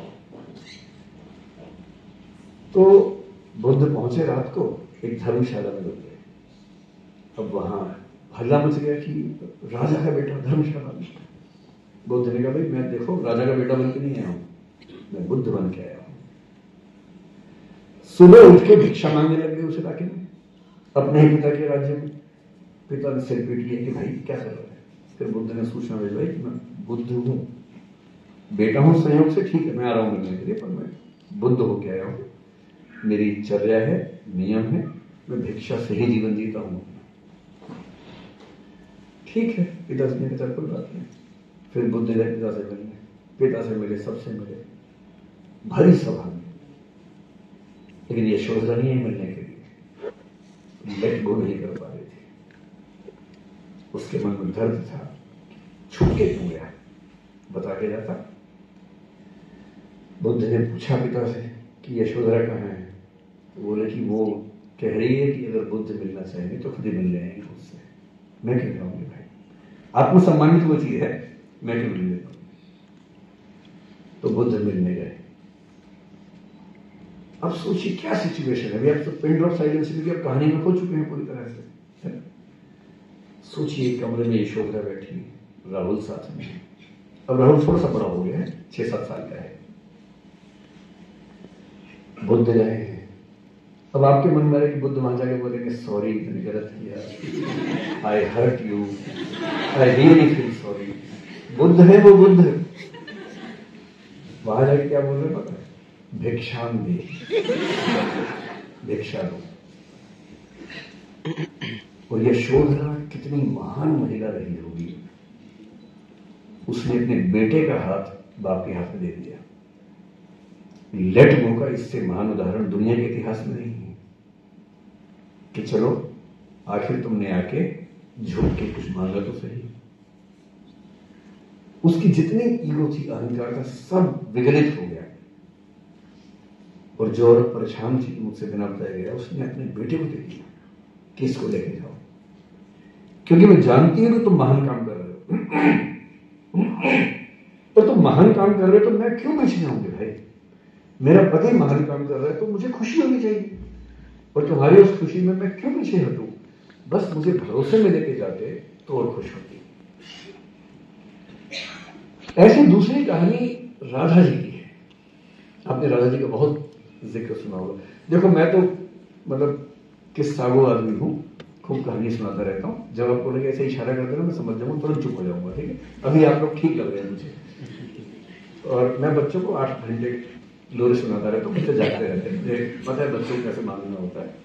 तो बुद्ध पहुंचे रात को, एक धर्मशाला में रुक गए। अब वहां हल्ला मच गया कि राजा का बेटा धर्मशाला में। बुद्ध ने कहा भाई मैं देखो राजा का बेटा बन के नहीं आया हूं, मैं बुद्ध बन के आया हूं। सुबह उठ के भिक्षा मांगने लग गए उस इलाके में, अपने ही पिता के राज्य में। पिता ने सिर पीट लिया कि भाई क्या कर रहा है। फिर बुद्ध ने सूचना भेजवाई कि मैं बुद्ध हूं, बेटा हूं संयोग से, ठीक है मैं आ रहा हूं मिलने के लिए, पर मैं बुद्ध होके आया हूं, मेरी चर्या है, नियम है, मैं भिक्षा से ही जीवन जीता हूं। ठीक है, पिता ने कहा कोई बात नहीं। फिर बुद्ध गए पिता से मिलने, पिता से मिले, सबसे मिले, भरी सभा में। लेकिन ये यशोधरा नहीं है मिलने के लिए, लेट गो नहीं कर पा रही थी। उसके मन में दर्द था, छूट के क्यों गया, बता के जाता। बुद्ध ने पूछा पिता से कि यशोधरा कहाँ है। तो बोले कि वो कह रही है कि अगर बुद्ध मिलना चाहेंगे तो खुद ही मिल जाएंगे मुझसे। मैं क्यों जाऊंगी भाई, आत्मसम्मानित वो चीज है, मैं क्यों मिलने जाऊंगी। तो बुद्ध मिलने गए। अब सोचिए क्या सिचुएशन है। अभी आप तो पिन ड्रॉप साइलेंस की आप कहानी में खो चुके हैं पूरी तरह से, है ना। सोचिए कमरे में यशोधरा बैठी, राहुल साथ में। अब राहुल थोड़ा सा बड़ा हो गया है, छह सात साल का है। बुद्ध गए हैं। अब आपके मन में कि बुद्ध वहां जाके बोलेंगे सॉरी मैंने गलत किया, I hurt you, I really feel sorry. बुद्ध है वो बुद्ध है। वहां जाके क्या बोल रहे पता है, भिक्षाम दे, भिक्षा दो। और यशोधरा कितनी महान महिला रही होगी, उसने अपने बेटे का हाथ बाप के हाथ में दे दिया। लेट गो का इससे महान उदाहरण दुनिया के इतिहास में नहीं है कि चलो आखिर तुमने आके झुक के कुछ मांगा तो सही। उसकी जितनी ईगो थी, अहंकार था, सब विगलित हो गया। और जो औरत परेशान थी मुझसे बिना बताया गया, उसने अपने बेटे को दे दिया कि इसको लेके जाओ, क्योंकि मैं जानती हूं कि तुम महान काम कर रहे हो। पर तुम महान काम कर रहे हो तो मैं क्यों पीछे जाऊंगी भाई। मेरा पति महान काम कर रहा है तो मुझे खुशी होनी चाहिए, और तुम्हारी उस खुशी में मैं क्यों पीछे हटूं। बस मुझे भरोसे में लेके जाते तो और खुश होती। ऐसी दूसरी कहानी राधा जी की है। आपने राधा जी का बहुत जिक्र सुना होगा। देखो मैं तो मतलब किस्सागो आदमी हूं, खूब कहानी सुनाता रहता हूं। जब आप बोलेंगे ऐसे इशारा करते ना मैं समझ जाऊंगा, तुरंत चुप हो जाऊंगा। ठीक है, अभी आप लोग ठीक लग रहे हैं मुझे। और मैं बच्चों को आठ घंटे लोरी सुनाता रहता हूँ, मुझसे जागते रहते हैं, मुझे पता है बच्चों को कैसे मालूम होता है।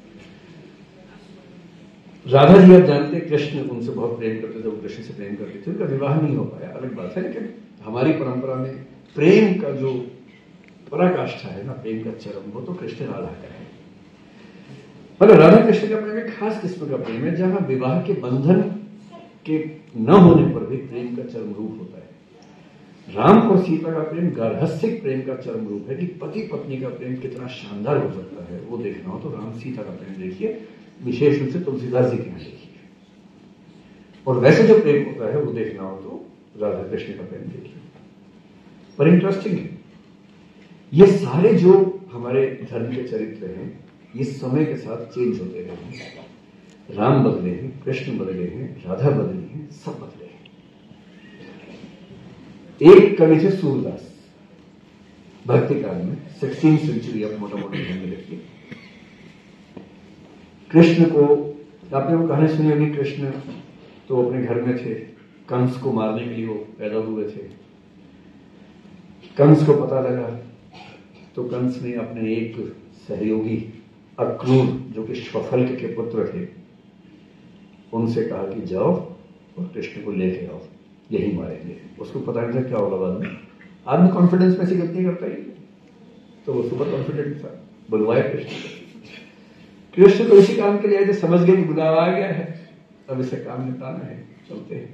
राधा जी आप जानते हैं, कृष्ण उनसे बहुत प्रेम करते थे, वो कृष्ण से प्रेम करते थे। उनका विवाह नहीं हो पाया, अलग बात है, लेकिन हमारी परंपरा में प्रेम का जो पराकाष्ठा है ना, प्रेम का चरम, वो तो कृष्ण राधा का है। मगर राधा कृष्ण का प्रेम एक खास किस्म का प्रेम है, जहां विवाह के बंधन के न होने पर भी प्रेम का चरम रूप होता है। राम और सीता का प्रेम गार्हस्थ्यिक प्रेम का चरम रूप है कि पति पत्नी का प्रेम कितना शानदार हो सकता है। वो देखना हो तो राम सीता का प्रेम देखिए, विशेष रूप से तुलसीदास जी के यहाँ देखिए। और वैसे जो प्रेम होता है वो देखना हो तो राधा कृष्ण का प्रेम देखिए। पर इंटरेस्टिंग है, ये सारे जो हमारे धर्म के चरित्र हैं ये समय के साथ चेंज होते रहे हैं। राम बदले हैं, कृष्ण बदले हैं, राधा बदली हैं, सब बदले हैं। एक कवि थे सूरदास, भक्ति काल में सिक्सटीन सेंचुरी, आप मोटा मोटा ध्यान में रखिए। कृष्ण को आपने वो कहानी सुनी होगी, कृष्ण तो अपने घर में थे, कंस को मारने के लिए वो पैदा हुए थे। कंस को पता लगा तो कंस ने अपने एक सहयोगी अक्रूर, जो कि श्वफल्क के पुत्र थे, उनसे कहा कि जाओ और कृष्ण को लेके आओ, यही मारेंगे। उसको पता नहीं था क्या होगा बाद में। आदमी कॉन्फिडेंस में ऐसी गलती करता ही, तो वो सुपर कॉन्फिडेंट था, बुलवाए कृष्ण। कृष्ण तो इसी काम के लिए आए थे, समझ गए कि बुलावा आ गया है, अब इसे काम निपटाना है, चलते हैं।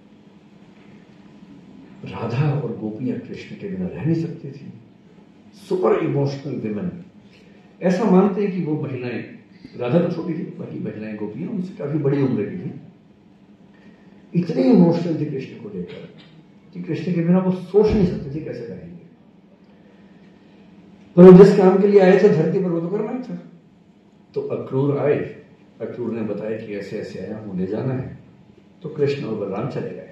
राधा और गोपियां कृष्ण के बिना रह नहीं सकती थी। सुपर इमोशनल विमेन, ऐसा मानते हैं कि वो महिलाएं, राधा तो छोटी थी, बाकी महिलाएं गोपियां उनसे काफी बड़ी उम्र की थी, इतनी इमोशनल थी कृष्ण को लेकर कि कृष्ण के बिना वो सोच नहीं सकते थे कैसे रहेंगे। पर जिस काम के लिए आए थे धरती पर वो तो करना ही था। तो अक्रूर आए, अक्रूर ने बताया कि ऐसे ऐसे आया हूं, ले जाना है। तो कृष्ण और बलराम चले गए।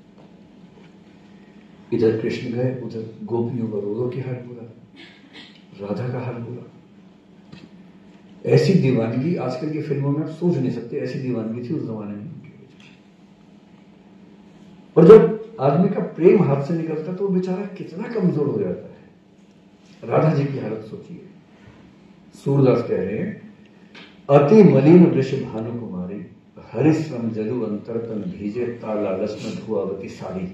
इधर कृष्ण गए, उधर गोपियों का रो रो के हाल बुरा, राधा का हाल बुरा। ऐसी दीवानगी आजकल की फिल्मों में आप सोच नहीं सकते, ऐसी दीवानगी थी उस जमाने में। और जब आदमी का प्रेम हाथ से निकलता तो वो बेचारा कितना कमजोर हो जाता है। राधा जी की हालत सोचिए। सूरदास कह रहे हैं, अति मलिन वृष भानु कुमारी, हरिश्रम जलु अंतर तन भीजे, तालालस में धुआवती साड़ी।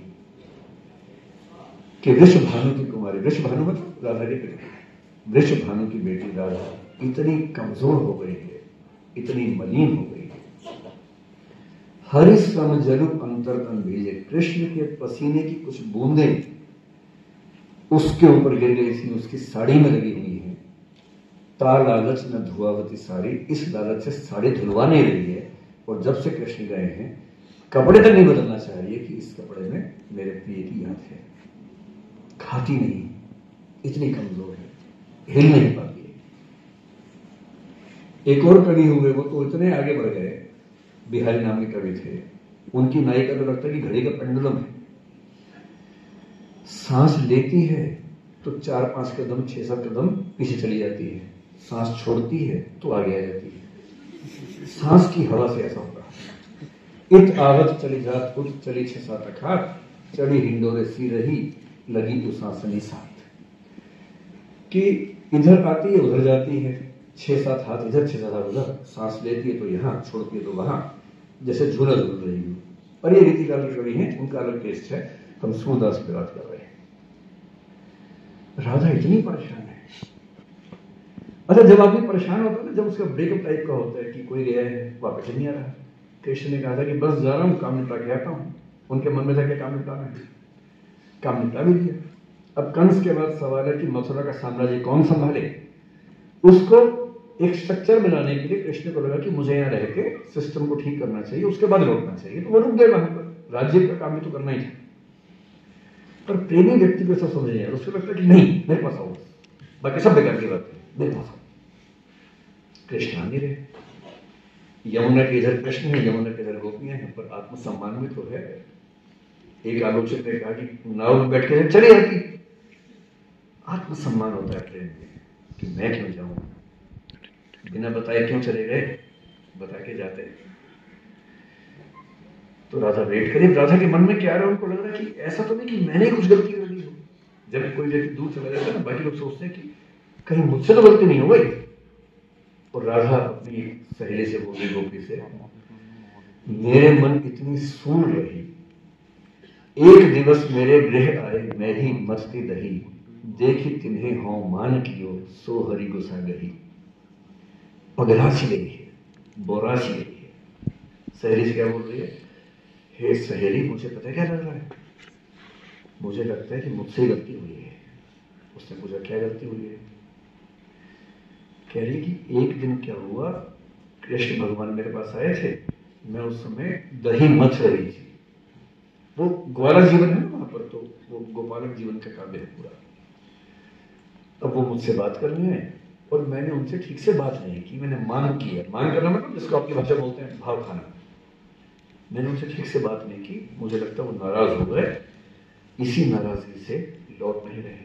कि वृष भानु की कुमारी, वृष भानु मतलब राधा की बेटी, वृष भानु की बेटी राधा इतनी कमजोर हो गई है, इतनी मलिन हो गई है। हरिश्रम जलु अंतर तन भीजे, कृष्ण के पसीने की कुछ बूंदें उसके ऊपर गिर गई थी, उसकी साड़ी में लगी हुई है। तार लालच न धुआवती साड़ी, इस लालच से साड़ी धुलवा नहीं रही है। और जब से कृष्ण गए हैं कपड़े तक नहीं बदलना चाहिए कि इस कपड़े में मेरे प्रिय की याद है। खाती नहीं, इतनी कमजोर है, हिल नहीं पाती है। एक और कवि हुए, वो तो इतने आगे बढ़ गए, बिहारी नाम के कवि थे। उनकी नायिका तो लगता है कि घड़ी का पेंडुलम है। सांस लेती है तो चार पांच कदम, छह सात कदम पीछे चली जाती है, सांस छोड़ती है तो आगे आ जाती है। सांस की हवा से ऐसा होता है। इत आवत चली जात उठ चली छह सात अखात, चढ़ी हिंडोरे सी रही लगी उसासनी साथ। कि इधर आती है उधर जाती है, छह सात हाथ इधर छह सात हाथ उधर, सांस लेती है तो यहां, छोड़ती है तो वहां, जैसे झूला झूल रही है। और ये रीतिकाल के कवि हैं, उनका अलग टेस्ट है। हम सूरदास की बात कर रहे हैं। राधा इतनी परेशान है। अच्छा, जब आदमी परेशान होता है ना, जब उसका ब्रेकअप टाइप का होता है कि कोई गया है वापस नहीं आ रहा, कृष्ण ने कहा था कि बस जा रहा हूं, काम निपटा के आता हूं। उनके मन में था कि काम निपटाना है, काम निपटा भी दिया। अब कंस के बाद सवाल है कि मथुरा का साम्राज्य कौन संभाले। उसको एक स्ट्रक्चर बनाने के लिए कृष्ण को लगा कि मुझे यहाँ रह के सिस्टम को ठीक करना चाहिए, उसके बाद लौटना चाहिए। तो वो रुक गए वहां पर, राज्य का काम भी तो करना ही था। पर प्रेमी व्यक्ति को सब समझ नहीं आया, उसको लगता है कि नहीं मेरे पास आओ, बाकी सब बेकार की बात है, मेरे पास आओ। कृष्ण आ नहीं रहे। यमुना के इधर कृष्ण है, यमुना के इधर गोपियां हैं, पर आत्मसम्मान में तो है। एक आलोचक ने कहा कि नाव में बैठ के चली जाती। आत्मसम्मान होता है प्रेम में कि मैं क्यों जाऊं, बिना बताए क्यों चले गए, बता के जाते हैं। तो राधा वेट करी। राधा के मन में क्या आ रहा है, उनको लग रहा है कि ऐसा तो नहीं कि मैंने कुछ गलती कर दी हो। जब कोई व्यक्ति दूर चला जाता है ना, बाकी लोग सोचते हैं कि कहीं मुझसे तो गलती नहीं हो गई। और राधा अपनी सहेली से बोली, गोपी से, मेरे मन इतनी सून रही, एक दिवस मेरे गृह आए मैं ही मस्ती दही, देखी तिन्हें हों मान कियो सो हरि गुसा गही। पगलासी गई है, बोरासी गई है। सहेली से क्या बोल रही है? हे सहेली, मुझे पता क्या लग रहा है? मुझे लगता है कि मुझसे गलती हुई है। उसने पूछा क्या गलती हुई है? कह रही कि एक दिन क्या हुआ, कृष्ण भगवान मेरे पास आए थे, मैं उस समय दही मथ रही थी। वो ग्वाला जीवन है ना वहां पर, तो वो गोपालक जीवन का काव्य है पूरा। अब वो मुझसे बात करने आए और मैंने उनसे ठीक से बात नहीं की, मैंने मान किया। मान करना मतलब जिसको आपकी भाषा बोलते हैं भाव खाना। मैंने उनसे ठीक से बात नहीं की, मुझे लगता वो नाराज हो गए। इसी नाराजगी से लौट नहीं रहे।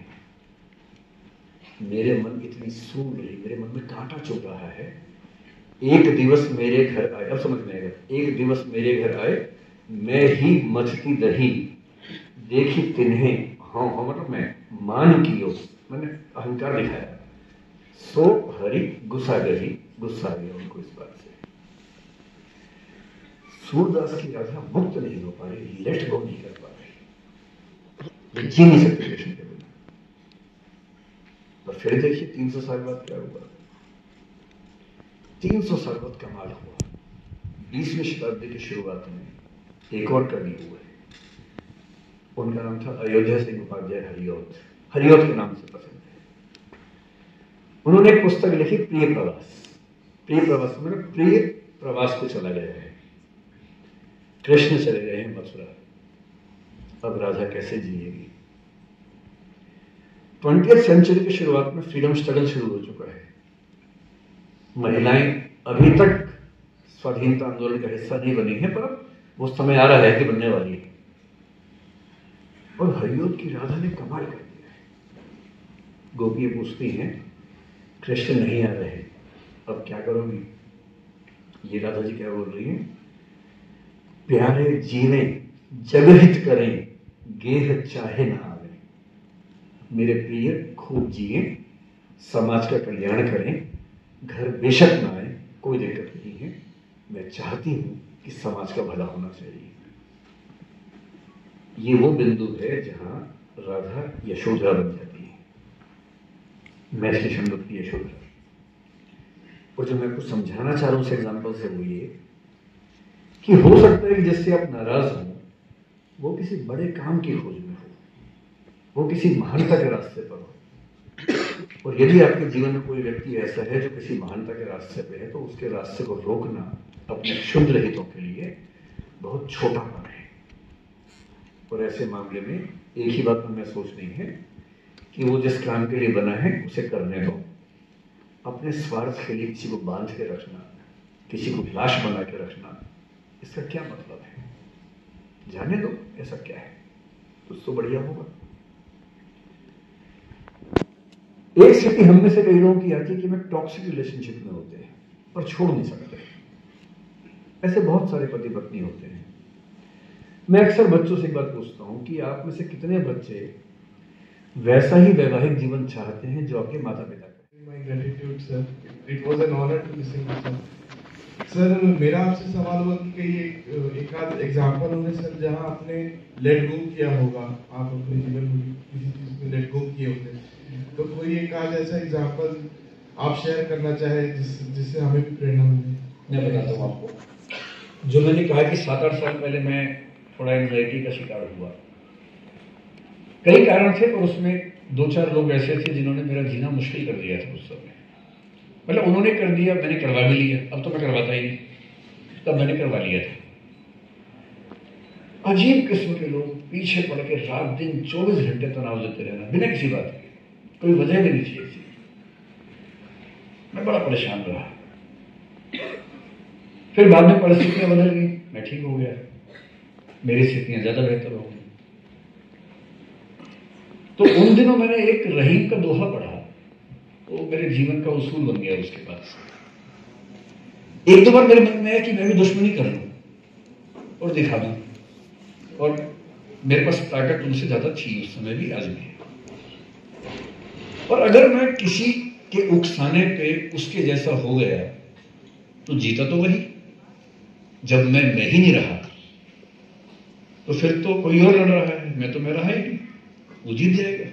मेरे मन इतनी सूल रही, मेरे मन में कांटा चुभ रहा है। एक दिवस मेरे घर आए, अब समझ में आएगा, एक दिवस मेरे घर आए मैं ही मथती दही, देखी तिन्हें हाँ हाँ मतलब मैं मान कियो, मैंने अहंकार दिखाया, सो हरि गुस्सा गई, गुस्सा आ गया उनको इस बात से। सूरदास की राधा मुक्त नहीं हो पा रही, लेट गो नहीं कर पा रही, जी नहीं सकते कृष्ण के बिना। और फिर देखिए तीन सौ साल बाद क्या हुआ। तीन सौ साल बाद कमाल हुआ। बीसवीं शताब्दी की शुरुआत में एक और कवि हुए, उनका नाम था अयोध्या सिंह उपाध्याय हरिऔध। हरिऔध के नाम से पसंद है। उन्होंने एक पुस्तक लिखी प्रिय प्रवास। प्रिय प्रवास में प्रिय प्रवास पे चला गया है, कृष्ण चले गए हैं मथुरा, अब राधा कैसे जिएगी। ट्वेंटियथ सेंचुरी की शुरुआत में फ्रीडम स्ट्रगल शुरू हो चुका है। महिलाएं अभी तक स्वाधीनता आंदोलन का हिस्सा नहीं बनी है, पर वो समय आ रहा है कि बनने वाली है। और हरिऔध की राधा ने कमाल कर दिया है। गोपियां पूछती हैं कृष्ण नहीं आ रहे, अब क्या करोगी? ये राधा जी क्या बोल रही है? प्यारे जीवे जगहित करें, गेह चाहे ना आवे। मेरे प्रिय खूब जिए, समाज का कल्याण करें, घर बेशक ना आए, कोई दिक्कत नहीं है, मैं चाहती हूं कि समाज का भला होना चाहिए। ये वो बिंदु है जहां राधा यशोधरा बन जाती है, मैथिली शंभुत की यशोधरा। और जो मैं कुछ समझाना चाह रहा हूं उस एग्जाम्पल से वो ये कि हो सकता है कि जिससे आप नाराज हो वो किसी बड़े काम की खोज में हो, वो किसी महानता के रास्ते पर हो। और यदि आपके जीवन में कोई व्यक्ति ऐसा है जो किसी महानता के रास्ते पे है, तो उसके रास्ते को रोकना अपने क्षुद्र हितों के लिए बहुत छोटापन है। और ऐसे मामले में एक ही बात हमें सोचनी है कि वो जिस काम के लिए बना है उसे करने दो। अपने स्वार्थ के लिए किसी को बांध के रखना, किसी को लाश बना के रखना, इसका क्या मतलब है? जाने दो, ऐसा क्या है, कुछ तो बढ़िया होगा। एक स्थिति हम में से कई लोगों की आती है कि मैं टॉक्सिक रिलेशनशिप में होते हैं पर छोड़ नहीं सकते। ऐसे बहुत सारे पति पत्नी होते हैं। मैं अक्सर बच्चों से एक बात पूछता हूं कि आप में से कितने बच्चे वैसा ही वैवाहिक जीवन चाहते हैं जो आपके माता पिता का? My gratitude sir, it was an honour to listen to sir. Sir मेरा आपसे सवाल हुआ कि कई एक आध एग्जांपल होंगे सर जहां आपने लेट गो किया होगा, आप अपने जीवन में किसी चीज में लेट गो किए होंगे, तो कोई एक आध ऐसा एग्जांपल आप शेयर करना चाहे जिस जिससे हमें भी प्रेरणा मिले। मैं बताता हूँ आपको। जो मैंने कहा कि सात आठ साल पहले मैं थोड़ा एंजाइटी का शिकार हुआ, कई कारण थे, और उसमें दो चार लोग ऐसे थे जिन्होंने मेरा जीना मुश्किल कर दिया था उस समय। मतलब उन्होंने कर दिया, मैंने करवा भी लिया। अब तो मैं करवाता ही नहीं, तब मैंने करवा लिया था। अजीब किस्म के लोग पीछे पड़ के रात दिन चौबीस घंटे तनाव देते रहना बिना किसी बात के, कोई वजह भी नहीं चाहिए थी। मैं बड़ा परेशान रहा। फिर बाद में परिस्थितियां बदल गई, मैं ठीक हो गया, मेरी स्थितियां ज्यादा बेहतर हो गई। तो उन दिनों मैंने एक रहीम का दोहा पढ़ा, वो मेरे जीवन का उसूल बन गया उसके बाद। एक दो बार मेरे मन में है कि मैं भी दुश्मनी कर लूं और दिखा दूं, और मेरे पास ताकत उनसे ज्यादा थी उस समय भी, आज भी। और अगर मैं किसी के उकसाने पे उसके जैसा हो गया तो जीता तो वही। जब मैं मैं ही नहीं रहा तो फिर तो कोई और लड़ रहा है, मैं तो मैं रहा ही नहीं, वो जीत जाएगा।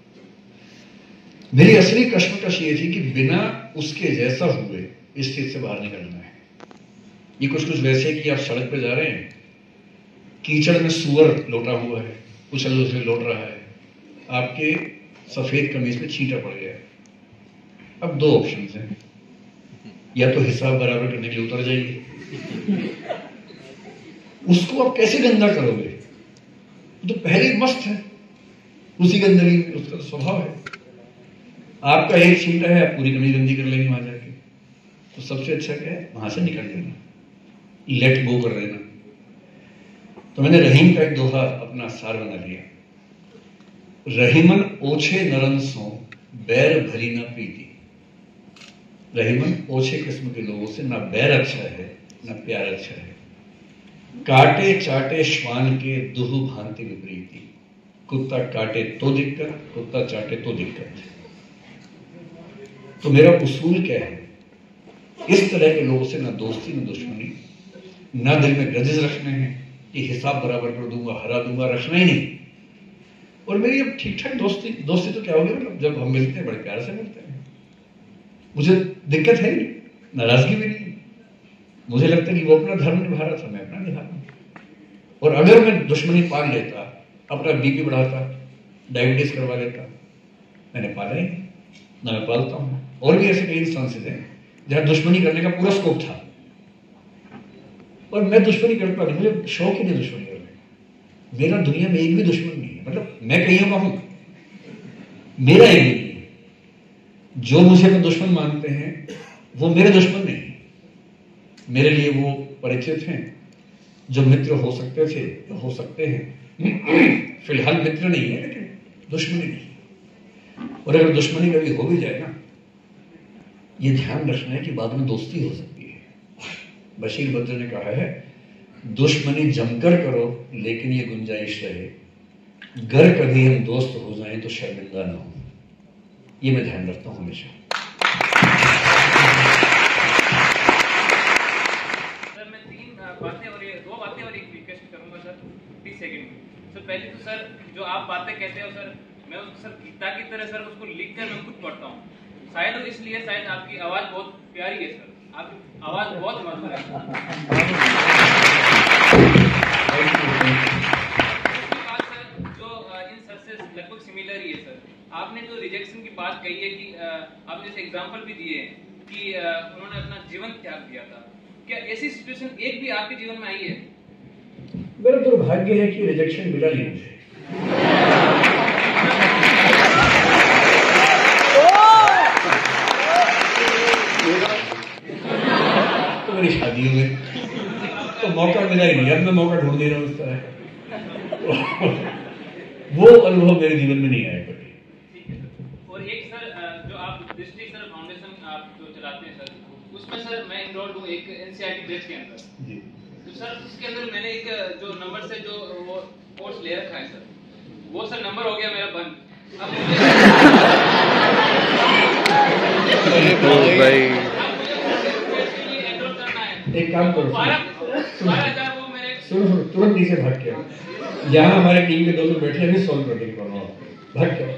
मेरी असली कश्मकश ये थी कि बिना उसके जैसा हुए इस चीज से बाहर निकलना है। ये कुछ कुछ वैसे कि आप सड़क पे जा रहे हैं, कीचड़ में सुअर लौटा हुआ है, उछल उछल लौट रहा है, आपके सफेद कमीज में छींटा पड़ गया है। अब दो ऑप्शन हैं, या तो हिसाब बराबर करने के लिए उतर जाइए, उसको आप कैसे गंदा करोगे, वो तो पहले ही मस्त है उसी गंदगी में, उसका तो स्वभाव है। आपका एक छींटा है, आप पूरी कमीज गंदी कर लेंगे वहां जाके, तो सबसे अच्छा क्या है, वहां से निकल लेना, लेट गो कर लेना। तो मैंने रहीम का एक दोहा अपना सार बना लिया, रहीमन ओछे नरन सो बैर भरी ना प्रीति। रहीमन ओछे किस्म के लोगों से ना बैर अच्छा है ना प्यार अच्छा है। काटे चाटे श्वान के दुहु भांति विपरीति, कुत्ता काटे तो दिक्कत, कुत्ता चाटे तो दिक्कत। तो मेरा उसूल क्या है, इस तरह के लोगों से ना दोस्ती ना दुश्मनी, ना दिल में ग्रजेस रखने हैं कि हिसाब बराबर कर दूंगा, हरा दूंगा, रखना ही नहीं। और मेरी अब ठीक ठाक दोस्ती दोस्ती तो क्या होगी, मतलब जब हम मिलते हैं बड़े प्यार से मिलते हैं, मुझे दिक्कत है नहीं, नाराजगी भी नहीं। मुझे लगता है कि वो अपना धर्म निभा रहा था, मैं अपना निभा रहा। और अगर मैं दुश्मनी पाल लेता, अपना बीपी बढ़ाता, डायबिटीज करवा लेता, मैंने पाला ही नहीं, ना मैं पालता हूं। और भी ऐसे कई इंस्टांसेस हैं जहां दुश्मनी करने का पूरा स्कोप था और मैं दुश्मनी करता नहीं, मुझे शौक ही नहीं दुश्मनी करने का। मेरा दुनिया में एक भी दुश्मन नहीं है, मतलब मैं कहीं का हूं, मेरा एक भी नहीं है। जो मुझे अपना दुश्मन मानते हैं वो मेरे दुश्मन नहीं, मेरे लिए वो परिचित हैं, जो मित्र हो सकते थे तो हो सकते हैं। फिलहाल मित्र नहीं है, लेकिन दुश्मनी नहीं। और अगर दुश्मनी कभी हो भी जाए ना, ये ध्यान रखना है कि बाद में दोस्ती हो सकती है। बशीर बद्र ने कहा है, दुश्मनी जमकर करो लेकिन ये गुंजाइश रहे, गर कभी हम दोस्त हो जाएं तो शर्मिंदा ना हो। ये मैं ध्यान रखता हूं हमेशा। सर मैं तीन बातें और ये दो बातें और एक रिक्वेस्ट करूंगा सर, तीस सेकंड में। सर पहले तो सर जो आप बातें कहते हो सर, मैं उसको सर गीता की तरह सर उसको लिख कर मैं खुद पढ़ता हूँ। शायद वो इसलिए, शायद आपकी आवाज बहुत प्यारी है सर, आपकी आवाज बहुत मधुर है। जो इन सर से लगभग सिमिलर ही है सर। आपने जो रिजेक्शन की बात कही है कि आपने जैसे एग्जांपल भी दिए कि उन्होंने अपना जीवन त्याग दिया था, क्या ऐसी सिचुएशन एक भी आपके जीवन में आई है? मेरा दुर्भाग्य है कि रिजेक्शन मिला नहीं मुझे। तो मेरी शादी हो गई तो मौका मिला ही नहीं, अब मैं मौका ढूंढ नहीं रहा हूं इस तरह। वो अनुभव मेरे जीवन में नहीं आया कभी। और एक सर जो आप डिस्ट्रिक्ट सर फाउंडेशन आप जो चलाते हैं सर, उसमें सर मैं इनरोल्ड हूँ एक एनसीईआरटी बैच के अंदर जी। तो सर उसके अंदर मैंने एक जो नंबर से जो वो कोर्स ले रखा है सर, वो सर नंबर हो गया मेरा बंद। अब मुझे एनरोल करना है। एक काम करो, बारह हजार वो मेरे सुनो सुनो तुरंत नीचे भाग के आओ। यहाँ हमारे टीम के दो लोग बैठे हैं, सॉल्व कर देंगे प्रॉब्लम आपको, भाग के आओ।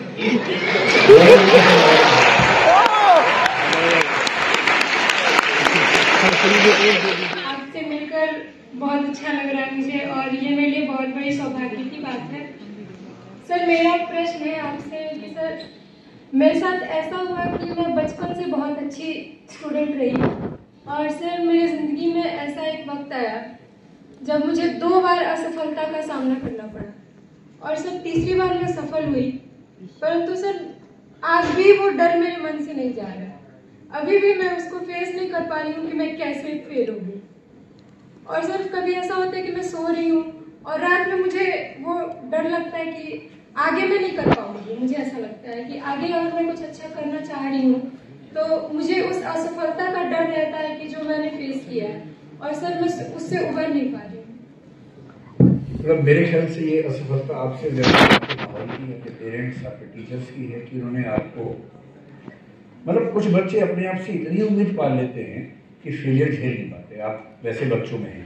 आपसे मिलकर बहुत अच्छा लग रहा है मुझे, और ये मेरे लिए बहुत बड़ी सौभाग्य की बात है। सर मेरा एक प्रश्न है आपसे कि सर मेरे साथ ऐसा हुआ कि मैं बचपन से बहुत अच्छी स्टूडेंट रही, और सर मेरी ज़िंदगी में ऐसा एक वक्त आया जब मुझे दो बार असफलता का सामना करना पड़ा, और सर तीसरी बार मैं सफल हुई, परंतु सर आज भी वो डर मेरे मन से नहीं जा रहा। अभी भी मैं उसको फेस नहीं कर पा रही हूँ कि मैं कैसे फेल हो गई। और सर कभी ऐसा होता है कि मैं सो रही हूँ और रात में मुझे वो डर लगता है कि आगे मैं नहीं कर पाऊंगी। मुझे ऐसा लगता है कि आगे अगर मैं कुछ अच्छा करना चाह रही हूँ तो मुझे उस असफलता का डर रहता है कि जो मैंने फेस किया है, और सर मैं उससे उबर नहीं पा रही हूँ। मतलब मेरे ख्याल से ये असफलता आपसे ज्यादा आपके माहौल की, आपके पेरेंट्स, आपके टीचर्स की है कि उन्होंने आपको, मतलब कुछ बच्चे अपने आप से इतनी उम्मीद पाल लेते हैं कि फेलियर झेल नहीं पाते। आप वैसे बच्चों में हैं,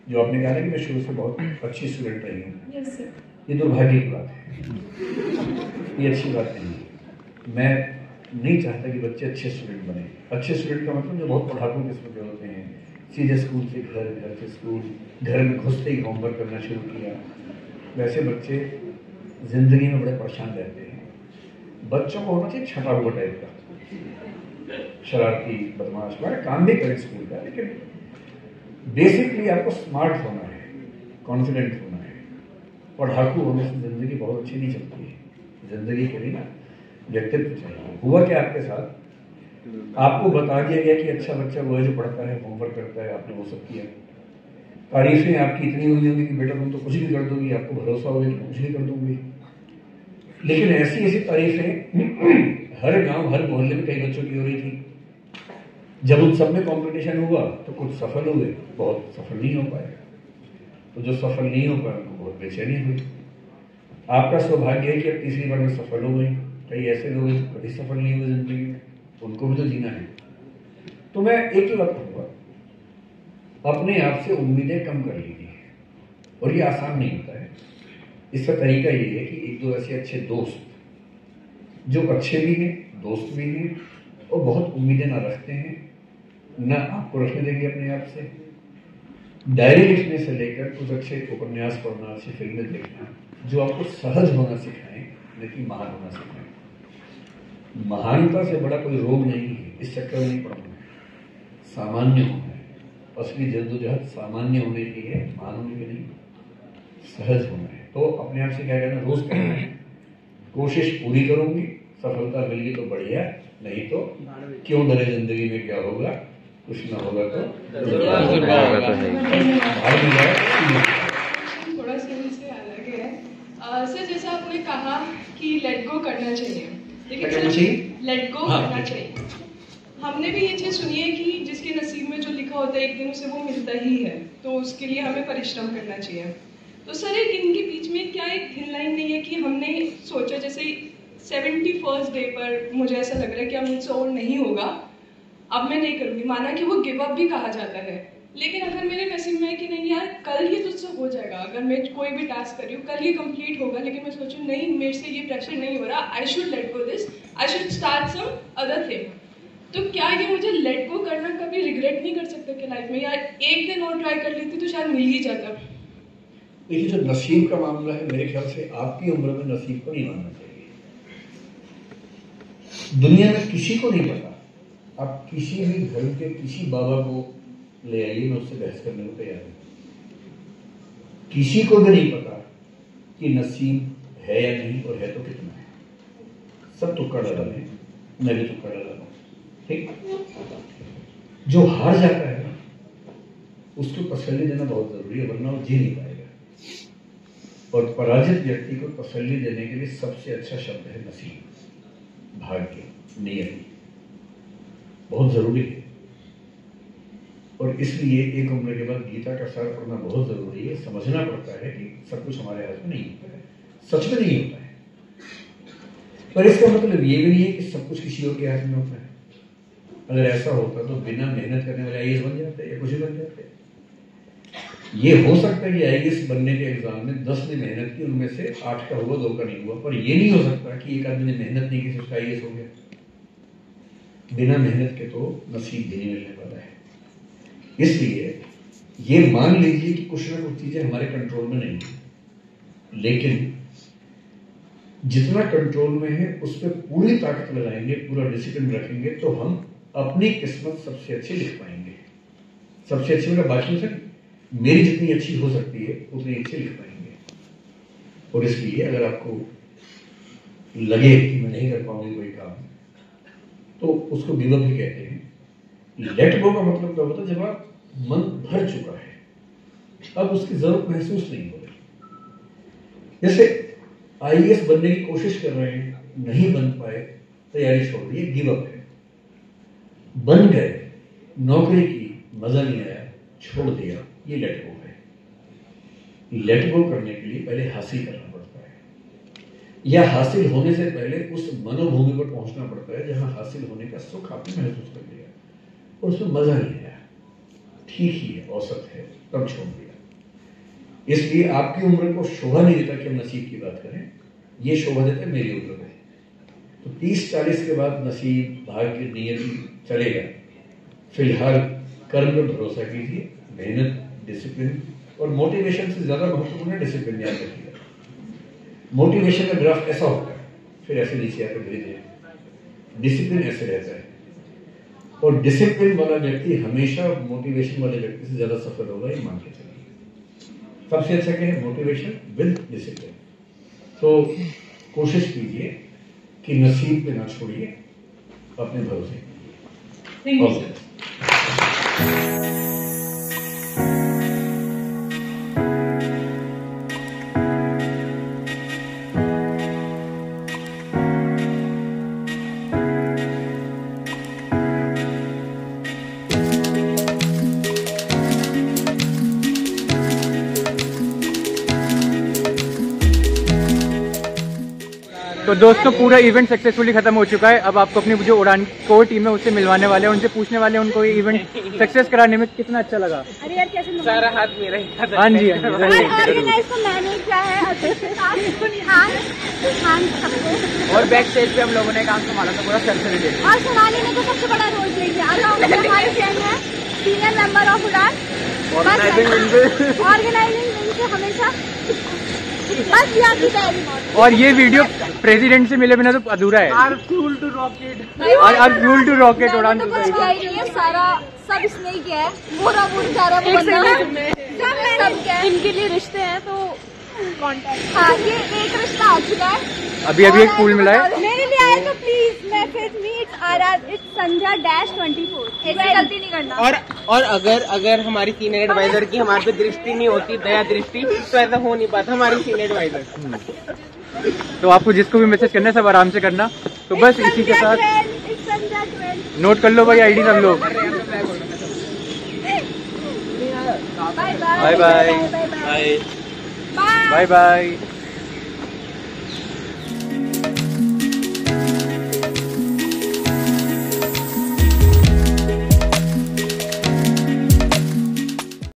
जो आपने कहा ना कि मैं शुरू से बहुत अच्छी स्टूडेंट रही हूँ, यस सर। ये दुर्भाग्य की बात है, ये अच्छी बात नहीं है। मैं नहीं चाहता कि बच्चे अच्छे स्टूडेंट बने। अच्छे स्टूडेंट का मतलब जो बहुत पढ़ाकू किस्म के होते हैं, सीधे स्कूल से घर, घर से स्कूल, घर में घुसते ही होमवर्क करना शुरू किया, वैसे बच्चे जिंदगी में बड़े परेशान रहते हैं। बच्चों को होना चाहिए छटा हुआ टाइप का, शरारती, बदमाश, बड़ा काम भी करें स्कूल का, लेकिन बेसिकली आपको स्मार्ट होना है, कॉन्फिडेंट होना है। पढ़ाकू होने से जिंदगी बहुत अच्छी नहीं चलती है। जिंदगी के लिए ना व्यक्तित्व चाहिए। हुआ क्या आपके साथ, आपको बता दिया गया कि अच्छा बच्चा वो है जो पढ़ता है, होमवर्क करता है, आपने वो सब किया, तारीफें आपकी इतनी हुई होगी कि बेटा तुम तो कुछ भी कर दोगी, आपको भरोसा होगा कि कुछ भी कर दूंगी। लेकिन ऐसी ऐसी तारीफें हर गांव, हर मोहल्ले में कई बच्चों की हो रही थी। जब उन सब में कंपटीशन हुआ तो कुछ सफल हुए, बहुत सफल नहीं हो पाए। तो जो सफल नहीं हो पाए उनको बहुत बेचैनी हुई। आपका सौभाग्य है कि अब तीसरी बार में सफल हो गई। कई ऐसे लोग हैं कभी सफल नहीं हुए जिंदगी में, उनको भी तो जीना है। तो मैं एक ही बात कहूँगा, अपने आप से उम्मीदें कम कर लीजिए, और ये आसान नहीं होता है। इसका तरीका ये है कि एक दो ऐसे अच्छे दोस्त जो अच्छे भी हैं, दोस्त भी हैं, और बहुत उम्मीदें ना रखते हैं, ना आपको रखने देंगे अपने आप से। डायरी लिखने से लेकर कुछ अच्छे उपन्यास पढ़ना, अच्छी फिल्में देखना, जो आपको सहज होना सिखाएं, न कि महान होना सिखाएं। महानता से बड़ा कोई रोग नहीं है, इस चक्कर में नहीं पड़ना है, सामान्य होना है। असली जद्दोजहद सामान्य होने की है, महान होने की नहीं, सहज होना है। तो अपने आप से क्या कहना, रोज करना है, कोशिश पूरी करूंगी, सफलता मिल गई तो बढ़िया, नहीं तो क्यों डरे, जिंदगी में क्या होगा, कुछ ना होगा तो थोड़ा सा से अलग है सर। जैसा आपने कहा कि लेट गो करना चाहिए, लेकिन सर लेट गो करना चाहिए, हमने भी ये चीज़ सुनी है कि जिसके नसीब में जो लिखा होता है एक दिन उसे वो मिलता ही है, तो उसके लिए हमें परिश्रम करना चाहिए। तो सर एक इनके बीच में क्या एक थिन लाइन नहीं है कि हमने सोचा जैसे सेवेंटी फर्स्ट डे पर मुझे ऐसा लग रहा है कि अब मुझसे और नहीं होगा, अब मैं नहीं करूँगी, माना कि वो गिव अप भी कहा जाता है, लेकिन अगर मेरे नसीब में है कि नहीं यार कल ये तुझसे हो जाएगा, अगर मैं कोई भी टास्क कर रही हूँ कल ये कंप्लीट होगा, लेकिन मैं सोचूं नहीं मेरे से ये प्रेशर नहीं हो रहा, I should let go this, I should start some other thing, तो क्या ये मुझे लेट गो करना कभी रिग्रेट नहीं कर सकता कि लाइफ में, यार एक दिन और ट्राई कर लेती तो शायद मिल ही जाता। देखिए जो नसीब का मामला है, मेरे ख्याल से आपकी उम्र में नसीब को नहीं मानना चाहिए। दुनिया में किसी को नहीं पता, आप किसी भी धर्म के किसी बाबा को ले आइए, मैं उससे बहस करने को तैयार हूं। किसी को भी नहीं पता कि नसीब है या नहीं, और है तो कितना है। सब तुक्का डाला है, मैं भी तुक्का डाला हूं, ठीक। जो हार जाता है ना, उसको तसल्ली देना बहुत जरूरी है, वरना वो जी नहीं पाएगा। और पराजित व्यक्ति को तसल्ली देने के लिए सबसे अच्छा शब्द है नसीब, भाग्य, नियति, बहुत जरूरी है। और इसलिए एक उम्र के बाद गीता का सार पढ़ना बहुत जरूरी है। समझना पड़ता है कि सब कुछ हमारे हाथ में नहीं होता है, सच में नहीं होता है, पर इसका मतलब ये भी नहीं है कि सब कुछ किसी और के हाथ में होता है। अगर ऐसा होता तो बिना मेहनत करने वाले आई ए एस बन जाते या कुछ भी बन जाते। ये हो सकता है कि आई ए एस बनने के एग्जाम में दस ने मेहनत की, उनमें से आठ का हुआ, दो का नहीं हुआ, पर ये नहीं हो सकता कि एक आदमी ने मेहनत नहीं की उसका आई ए एस हो गया। बिना मेहनत के तो नसीब भी नहीं मिलने वाला है। इसलिए ये मान लीजिए कि कुछ ना कुछ चीजें हमारे कंट्रोल में नहीं है, लेकिन जितना कंट्रोल में है उस पर पूरी ताकत लगाएंगे, पूरा डिसिप्लिन रखेंगे, तो हम अपनी किस्मत सबसे अच्छी लिख पाएंगे। सबसे अच्छी मतलब बाकी से मेरी जितनी अच्छी हो सकती है उतनी अच्छी लिख पाएंगे। और इसलिए अगर आपको लगे कि मैं नहीं कर पाऊंगी कोई काम, तो उसको गिव अप ही कहते हैं। लेट गो का मतलब क्या होता है, जब आप मन भर चुका है, अब उसकी जरूरत महसूस नहीं हो रही। जैसे आई ए एस बनने की कोशिश कर रहे हैं, नहीं बन पाए, तैयारी छोड़ दी, गिव अप है। बन गए, नौकरी की, मजा नहीं आया, छोड़ दिया, ये लेट गो है। लेट गो करने के लिए पहले हासिल करना पड़ता है, या हासिल होने से पहले उस मनोभूमि पर पहुंचना पड़ता है जहां हासिल होने का सुख आपने महसूस कर लिया और उसमें मजा नहीं आया, ठीक ही है, औसत है, तब छोड़ दिया। इसलिए आपकी उम्र को शोभा नहीं देता कि हम नसीब की बात करें, ये शोभा देता है मेरी उम्र में। तो तीस चालीस के बाद नसीब, भाग्य, नियति चलेगा। फिलहाल कर्म पर भरोसा कीजिए, मेहनत, डिसिप्लिन और मोटिवेशन से ज्यादा महत्वपूर्ण है डिसिप्लिन, याद रखिएगा। मोटिवेशन का ग्राफ ऐसा होता है, फिर ऐसे नीचे आकर धीरे धीरे, डिसिप्लिन ऐसे रहता है। और डिसिप्लिन वाला व्यक्ति हमेशा मोटिवेशन वाले व्यक्ति से ज्यादा सफल होगा, ये मान के चलिए। सबसे अच्छा क्या है? Motivation with discipline. तो कोशिश कीजिए कि नसीब पे ना छोड़िए, अपने भरोसे कीजिए। तो दोस्तों पूरा इवेंट सक्सेसफुली खत्म हो चुका है। अब आपको अपनी जो उड़ान कोर टीम है उससे मिलवाने वाले हैं, उनसे पूछने वाले हैं उनको ये इवेंट सक्सेस कराने में कितना अच्छा लगा। अरे यार कैसे सारा हाथ मेरा ही था। हाँ जी, ऑर्गेनाइज तो मैंने किया है और बैक स्टेज पे हम लोगों ने काम संभाला था पूरा सर से रिलेटेड। और सोनाली ने तो सबसे बड़ा रोल प्ले किया। हमारे फ्रेंड है, senior member of Udaan, organising से हमेशा और ये वीडियो प्रेसिडेंट से मिले बिना तो अधूरा है। Are fuel to rocket are fuel to rocket उड़ान तो कुछ किया ही नहीं है, सारा सब इसने ही किया है। पूरा पूरा सारा वो बंदा सब क्या है, इनके लिए रिश्ते हैं तो कॉन्टैक्ट। हाँ, ये एक रिश्ता आ चुका है, अभी अभी एक फूल मिला है मेरे लिए आए तो please message me, it's R R it's Sandhya dash twenty four. ऐसी गलती नहीं करना। और और अगर अगर हमारी सीनियर एडवाइजर की हमारे पे दृष्टि नहीं होती, दया दृष्टि, तो ऐसा हो नहीं पाता हमारी सीनियर एडवाइजर। तो आपको जिसको भी मैसेज करना है सब आराम से करना। तो बस इसी के साथ नोट कर लो भाई आईडी सब लोग। Bye bye bye bye bye.